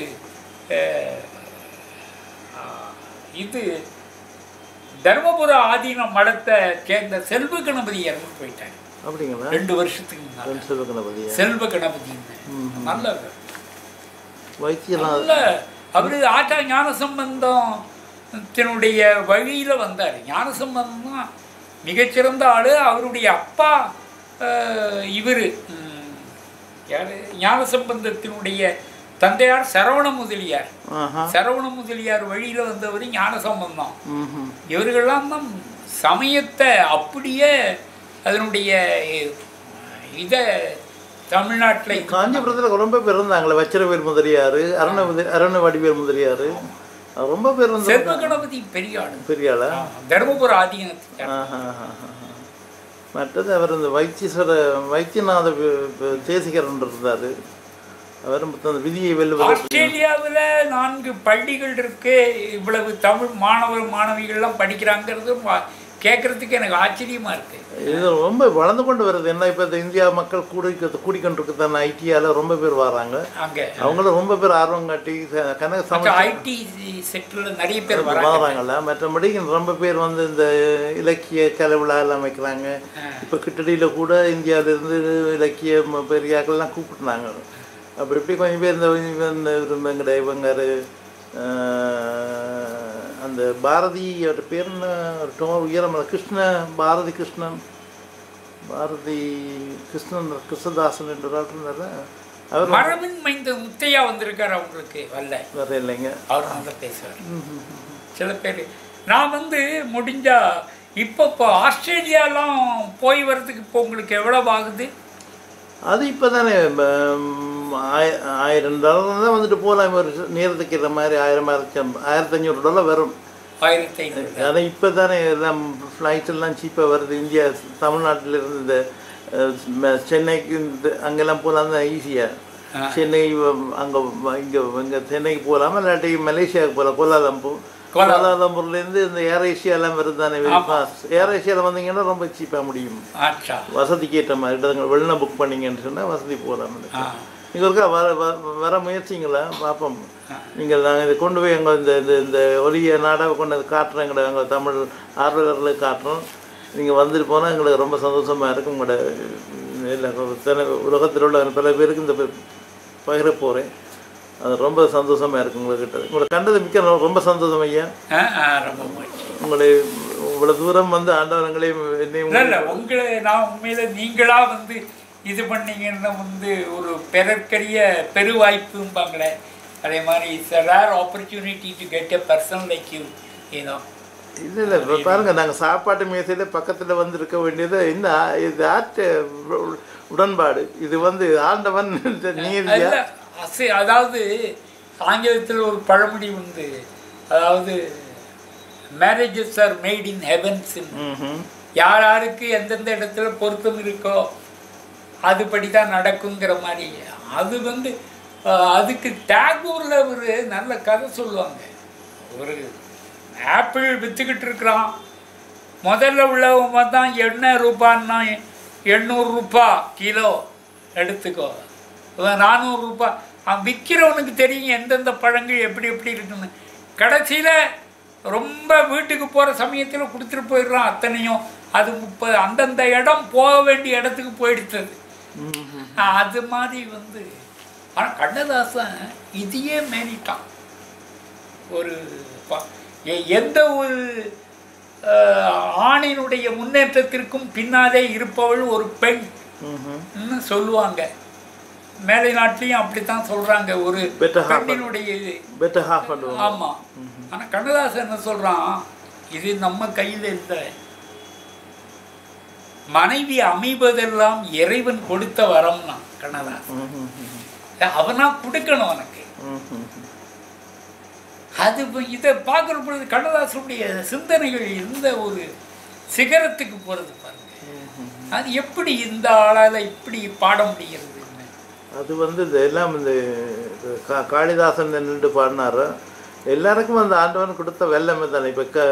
இது தர்மபுர ஆதீன மடத்தை சேர்ந்த செல்வ கணபதி இறந்து போயிட்டாங்க அப்படிங்களா ரெண்டு வருஷத்துக்கு முன்னாடி செல்வ கணபதி செல்வ கணபதி நல்ல வைத்தியம் நல்ல அவரு ஆட்டா ஞானசம்பந்தத்தினுடைய வழியில வந்தார். ஞானசம்பந்தம் தான் மிகச்சிறந்த ஆளு. அவருடைய அப்பா இவர் யாரு ஞானசம்பந்தத்தினுடைய தந்தையார் சரவண முதலியார். சரவண முதலியார் வழியில வந்தவர் ஞானசம்பந்தம். இவர்கள்லாம் தான் சமயத்தை அப்படியே அதனுடைய இதை தமிழ்நாட்டில் காஞ்சிபுரத்தில் ரொம்ப பேர் இருந்தாங்களே. வச்சிரவேல் முதலியார், அருண அருண வடிவேல் முதலியார், ரொம்ப பேர் வந்து. செல்வ கணபதி பெரியாள் பெரியாளா தர்மபுர ஆதீனத்துக்கு. மற்றது அவர் இந்த வைத்தீஸ்வர வைத்தியநாத தேசிகரன் இருந்தார். அவர் விதியை வெல்லுவது. ஆஸ்திரேலியாவில் நான்கு பள்ளிகள் இருக்கு. இவ்வளவு தமிழ் மாணவர் மாணவிகள்லாம் படிக்கிறாங்கிறது கேட்கறதுக்கு எனக்கு ஆச்சரியமா இருக்கு. இது ரொம்ப வளர்ந்து கொண்டு வருது. என்ன இப்போ இந்த இந்தியா மக்கள் கூடி கூடிக்கொண்டிருக்கு தானே. ஐடியால ரொம்ப பேர் வராங்க. அங்கே அவங்களும் ரொம்ப பேர் ஆர்வம் காட்டி கணக்கு ஐடி செக்டர்ல நிறைய பேர் வராங்கல்ல. மற்றபடி ரொம்ப பேர் வந்து இந்த இலக்கிய கலை விழா எல்லாம் வைக்கிறாங்க. இப்போ கிட்டடியில் கூட இந்தியாவிலேருந்து இலக்கிய பெரியாக்கள்லாம் கூப்பிட்டுனாங்க. அப்படி இப்படி கொஞ்சம் பேர் இந்த எங்கட இவங்க அந்த பாரதியோட பேர் என்ன ஒரு உயரம் கிருஷ்ண பாரதி கிருஷ்ணன் பாரதி கிருஷ்ணன் கிருஷ்ணதாசன் என்ற இருந்தார். அவர் மரபின் மைந்த முத்தையா வந்திருக்காரு அவங்களுக்கு வரல வர இல்லைங்க. அவர் நல்லா பேசுவார். சில பேர் நான் வந்து முடிஞ்சா இப்போ இப்போ ஆஸ்திரேலியாலாம் போய் வர்றதுக்கு இப்போ உங்களுக்கு எவ்வளோ ஆகுது? அது இப்போ தானே ஆயிரம் டாலர் தான் வந்துட்டு போகலாம். ஒரு நேரத்துக்கு இந்த மாதிரி ஆயிரம் ஆயிரத்தி ஆயிரத்தி ஐநூறு டாலர் வரும். ஆயிரத்தி ஐநூறு ஆனால் இப்போ தானே எல்லாம் ஃப்ளைட் எல்லாம் சீப்பாக வருது. இந்தியா தமிழ்நாட்டில் இருந்து இந்த சென்னைக்கு இந்த அங்கெல்லாம் போகலாம் தான் ஈஸியாக. சென்னை அங்கே இங்கே இங்கே சென்னைக்கு போகலாமா இல்லாட்டி மலேசியாவுக்கு போகலாம். கோலாலம்பூர் கோலாலம்பூர்லேருந்து இந்த ஏர் ஏஷியாலாம் வருது தானே. ஏர் ஏஷியாவில் வந்தீங்கன்னா ரொம்ப சீப்பாக முடியும். வசதிக்கு ஏற்ற மாதிரி இடங்கள் வெளில புக் பண்ணிங்கன்னு சொன்னால் வசதி போகலாம். நீங்கள் ஒருக்கா வர வர முயற்சிங்களா பார்ப்போம். நீங்கள் நாங்கள் இதை கொண்டு போய் எங்கள் இந்த இந்த இந்த ஒலிய நாடாக கொண்டு வந்து காட்டுறோம். எங்களை எங்கள் தமிழ் ஆர்வலர்களுக்கு காட்டுறோம். நீங்கள் வந்துட்டு போனால் எங்களுக்கு ரொம்ப சந்தோஷமாக இருக்கும். உங்களோட இல்லை உலகத்தில் உள்ள பல பேருக்கு இந்த பகிர போகிறேன். அது ரொம்ப சந்தோஷமாக இருக்கும். உங்கள்கிட்ட உங்களை கண்டது மிக்க ரொம்ப சந்தோஷம் ஐயா. உங்களை இவ்வளோ தூரம் வந்து ஆண்டவரங்களே என்னையும் உங்களை நான் உண்மையில நீங்களாக வந்து இது பண்ணீங்கன்னா வந்து ஒரு பெறற்கரிய பெருவாய்ப்பும்பாங்களே அதே மாதிரி it's a rare opportunity to get a person like you, you know. இல்லை இல்லை இப்போ பாருங்கள் நாங்கள் சாப்பாட்டு மேசையில் பக்கத்தில் வந்து இருக்க வேண்டியது இந்த இது ஆற்று உடன்பாடு. இது வந்து ஆண்டவன் நீதியா. அதாவது ஆங்கிலத்தில் ஒரு பழமொழி உண்டு. அதாவது marriages are made in heavens. யார் யாருக்கு எந்தெந்த இடத்துல பொருத்தம் இருக்கோ அதுபடி தான் நடக்குங்கிற மாதிரி. அது வந்து அதுக்கு டேகூரில் ஒரு நல்ல கதை சொல்லுவாங்க. ஒரு ஆப்பிள் விற்றுக்கிட்டு இருக்கிறான். முதல்ல உள்ளவங்க தான் எண்ணூறு ரூபான்னா எண்ணூறு ரூபா கிலோ எடுத்துக்கோ, நானூறு ரூபா. அவன் விற்கிறவனுக்கு தெரியும் எந்தெந்த பழங்கள் எப்படி எப்படி இருக்குன்னு. கடைசியில் ரொம்ப வீட்டுக்கு போகிற சமயத்தில் கொடுத்துட்டு போயிடுறான் அத்தனையும். அது முப்பது அந்தந்த இடம் போக வேண்டிய இடத்துக்கு போயிடுத்தது. அது மாதிரி வந்து ஆனால் கண்ணதாசன் இதையே மேனிட்டான். ஒரு எந்த ஒரு ஆணினுடைய முன்னேற்றத்திற்கும் பின்னாலே இருப்பவள் ஒரு பெண் சொல்லுவாங்க. மேலை நாட்டிலையும் அப்படித்தான் சொல்றாங்க. ஒரு பெண்ணினுடைய ஆமா. ஆனா கண்ணதாசன் என்ன சொல்றான், இது நம்ம கையில் இல்லை. மனைவி அமைவதெல்லாம் இறைவன் கொடுத்த வரம்னா கண்ணதாசன். அவனா கொடுக்கணும் உனக்கு. அது இதை பார்க்குற பொழுது கண்ணதாசனுடைய சிந்தனைகள் இந்த ஒரு சிகரத்துக்கு போகிறது பாருங்க. அது எப்படி இந்த ஆளால் இப்படி பாட முடிகிறது? அது வந்து இந்த எல்லாம் இந்த காளிதாசன் நின்று பாடினாரோ எல்லாருக்கும் அந்த ஆண்டவன் கொடுத்த வெள்ளமே தானே. இப்போ க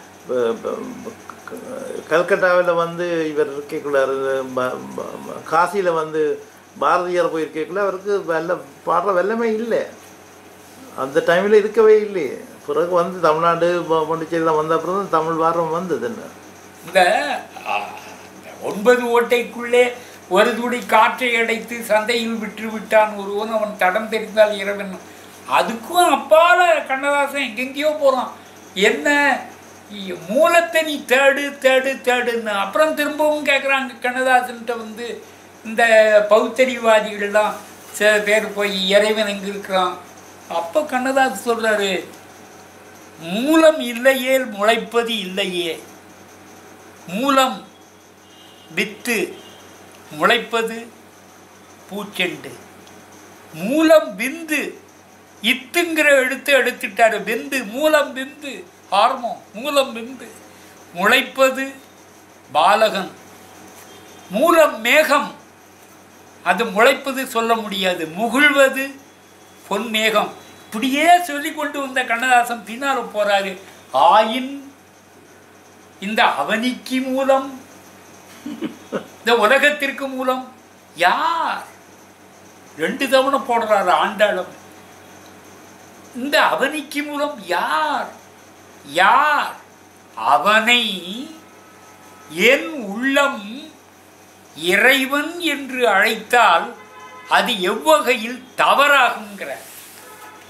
கல்கட்டாவில் வந்து இவர் இருக்கக்குள்ளார், காசியில் வந்து பாரதியார் போயிருக்கக்குள்ள அவருக்கு வெள்ளம் பாடுற வெள்ளமே இல்லை. அந்த டைமில் இருக்கவே இல்லையே. பிறகு வந்து தமிழ்நாடு பாண்டிச்சேரிலாம் வந்த அப்புறம் தான் தமிழ் வாரம் வந்தது. என்ன இந்த ஒன்பது ஓட்டைக்குள்ளே ஒரு துடி காற்றை அடைத்து சந்தையில் விற்று விட்டான் ஒருவன், அவன் தடம் தெரிந்தால் இறைவன். அதுக்கும் அப்பால கண்ணதாசன் எங்கெங்கேயோ போகிறான். என்ன மூலத்தை நீ தேடு தேடு தேடுன்னு. அப்புறம் திரும்பவும் கேட்குறாங்க கண்ணதாசன்கிட்ட வந்து இந்த பௌத்தரிவாதிகள்லாம் சில பேர் போய் இறைவன் எங்கே இருக்கிறான். அப்போ கண்ணதாசன் சொல்கிறாரு, மூலம் இல்லையே முளைப்பது இல்லையே. மூலம் வித்து முளைப்பது பூச்செண்டு. மூலம் விந்து இத்துங்கிற எடுத்து எடுத்துட்டாரு. விந்து மூலம் விந்து ஹார்மோன். மூலம் விந்து முளைப்பது பாலகன். மூலம் மேகம், அது முளைப்பது சொல்ல முடியாது. முகிழ்வது பொன்மேகம். இப்படியே சொல்லி கொண்டு வந்த கண்ணதாசன் பின்னால் போறாரு. ஆயின் இந்த அவனிக்கு மூலம், இந்த உலகத்திற்கு மூலம் யார்? ரெண்டு தவணை போடுறாரு ஆண்டாளம். இந்த அவனிக்கு மூலம் யார்? யார்? அவனை என் உள்ளம் இறைவன் என்று அழைத்தால் அது எவ்வகையில் தவறாகுங்கிற.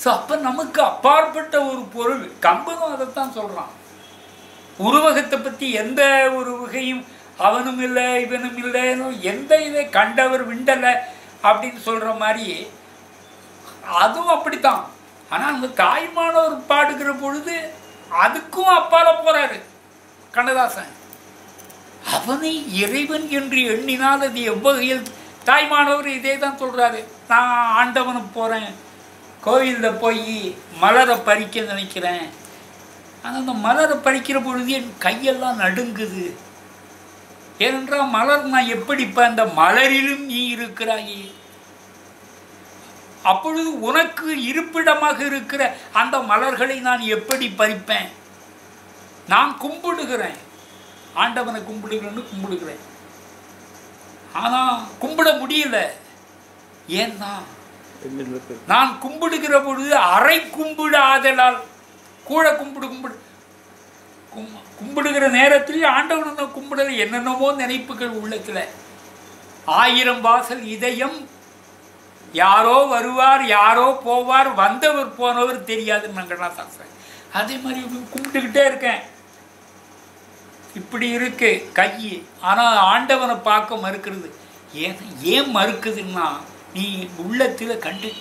ஸோ அப்போ நமக்கு அப்பாற்பட்ட ஒரு பொருள். கம்பனும் அதைத்தான் சொல்கிறான். உருவகத்தை பற்றி எந்த ஒரு வகையும் அவனும் இல்லை இவனும் இல்லைன்னு எந்த இதை கண்டவர் விண்டலை அப்படின்னு சொல்கிற மாதிரி அதுவும் அப்படித்தான். ஆனால் அந்த தாய்மானவர் பாடுகிற பொழுது அதுக்கும் அப்பால போகிறாரு கண்ணதாசன். அவனை இறைவன் என்று எண்ணினால் அது எவ்வகையில் தாய்மானவர் இதே தான் சொல்கிறாரு. நான் ஆண்டவனுக்கு போகிறேன், கோயிலில் போய் மலரை பறிக்க நினைக்கிறேன். ஆனால் அந்த மலரை பறிக்கிற பொழுது என் கையெல்லாம் நடுங்குது. ஏனென்றால் மலர் நான் எப்படிப்ப அந்த மலரிலும் நீ இருக்கிறாயே, அப்பொழுது உனக்கு இருப்பிடமாக இருக்கிற அந்த மலர்களை நான் எப்படி பறிப்பேன்? நான் கும்பிடுகிறேன், ஆண்டவனை கும்பிடுகிறேன்னு கும்பிடுகிறேன். ஆனால் கும்பிட முடியல. ஏன்னா நான் கும்பிடுகிற பொழுது அரை கும்பிடு ஆதலால் கூட கும்பிடு கும்பிடு கும்பிடுகிற நேரத்தில் ஆண்டவனை கும்பிடல. என்னென்னமோ நினைப்புகள் உள்ளத்தில். ஆயிரம் வாசல் இதயம், யாரோ வருவார் யாரோ போவார், வந்தவர் போனவர் தெரியாதுன்னு நான் கண்ணதாசன். அதே மாதிரி கும்பிட்டுக்கிட்டே இருக்கேன். இப்படி இருக்கு கை. ஆனால் ஆண்டவனை பார்க்க மறுக்கிறது. ஏன் ஏன் மறுக்குதுன்னா நீ உள்ளத்தில் கண்டுட்ட.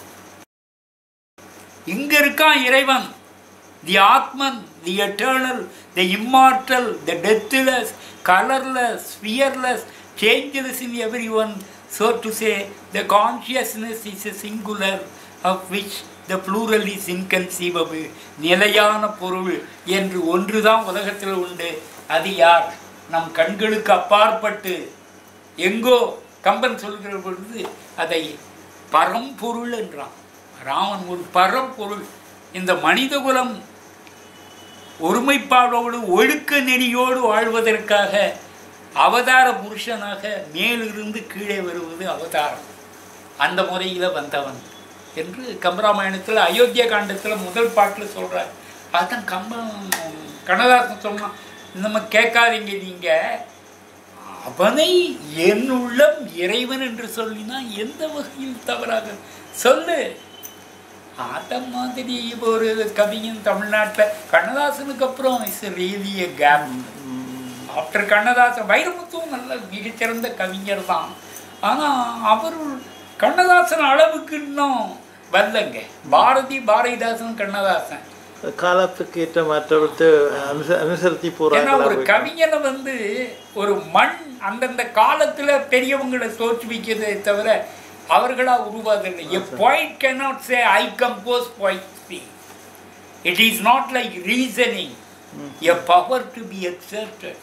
இங்க இருக்கான் இறைவன், the Atman, the eternal, the immortal, the deathless, colourless, fearless, changeless in everyone. So to say, the consciousness is a singular of which the plural is inconceivable. நிலையான பொருள் என்று ஒன்றுதான் உலகத்தில் உண்டு. அது யார்? நம் கண்களுக்கு அப்பாற்பட்டு எங்கோ கம்பன் சொல்கிற பொழுது அதை பரம்பொருள் என்றான். ராமன் ஒரு பரம்பொருள். இந்த மனிதகுலம் ஒருமைப்பாடோடு ஒழுக்க நெறியோடு வாழ்வதற்காக அவதார புருஷனாக மேலிருந்து கீழே வருவது அவதாரம். அந்த முறையில் வந்தவன் என்று கம்பராமாயணத்தில் அயோத்தியா காண்டத்தில் முதல் பாட்டில் சொல்கிறார். அதுதான் கம்பன் கண்ணதாசன் சொன்னான். நம்ம கேட்காதீங்க, நீங்கள் அவனை என் உள்ளம் இறைவன் என்று சொல்லினா எந்த வகையில் தவறாக சொல்லு. அந்த மாதிரி ஒரு கவிஞன் தமிழ்நாட்டில் கண்ணதாசனுக்கு அப்புறம் it's really a gap. After Kannadasan வைரமுத்துவும் நல்ல மிகச்சிறந்த கவிஞர் தான். ஆனால் அவர் கண்ணதாசன் அளவுக்கு இன்னும் வரலங்க. பாரதி பாரதிதாசன் கண்ணதாசன் காலத்துக்கு ஏற்ற மாற்றத்தை அனுசரித்து போறாங்க. ஒரு கவிஞனை வந்து ஒரு மண் அந்தந்த காலத்தில் பெரியவங்களை தோற்றுவிக்கிறதே தவிர அவர்களா உருவாதில்லை. A poet cannot say I compose poetry. It is not like reasoning, a power to be exerted.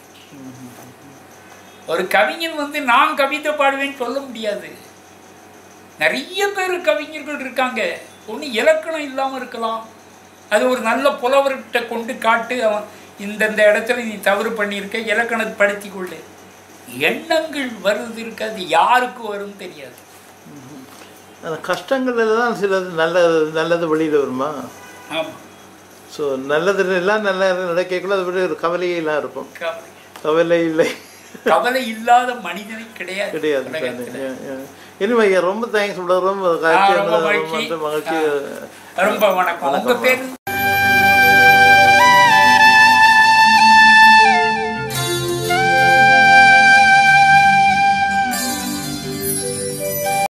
ஒரு கவிஞன் வந்து நான் கவிதை பாடுவேன்னு சொல்ல முடியாது. நிறைய பேர் கவிஞர்கள் இருக்காங்க. ஒன்று இலக்கணம் இல்லாமல் இருக்கலாம். அது ஒரு நல்ல புலவர்கிட்ட கொண்டு காட்டு, அவன் இந்தந்த இடத்துல நீ தவறு பண்ணியிருக்க, இலக்கணத்தை படுத்தி கொள்ளு. எண்ணங்கள் வருது இருக்காது, யாருக்கு வரும் தெரியாது. அந்த கஷ்டங்கள் தான் சிலது நல்லது நல்லது வெளியில் வருமா? ஆமாம். ஸோ நல்லது எல்லாம் நல்ல நடக்கக்குள்ள அதை விட ஒரு கவலையெல்லாம் இருக்கும். கவலை இல்லை, கவலை இல்லாத மனிதனை கிடையாது கிடையாது. இனிமே ரொம்ப தேங்க்ஸ். ரொம்ப மகிழ்ச்சி. ரொம்ப வணக்கம். உங்க பேர்?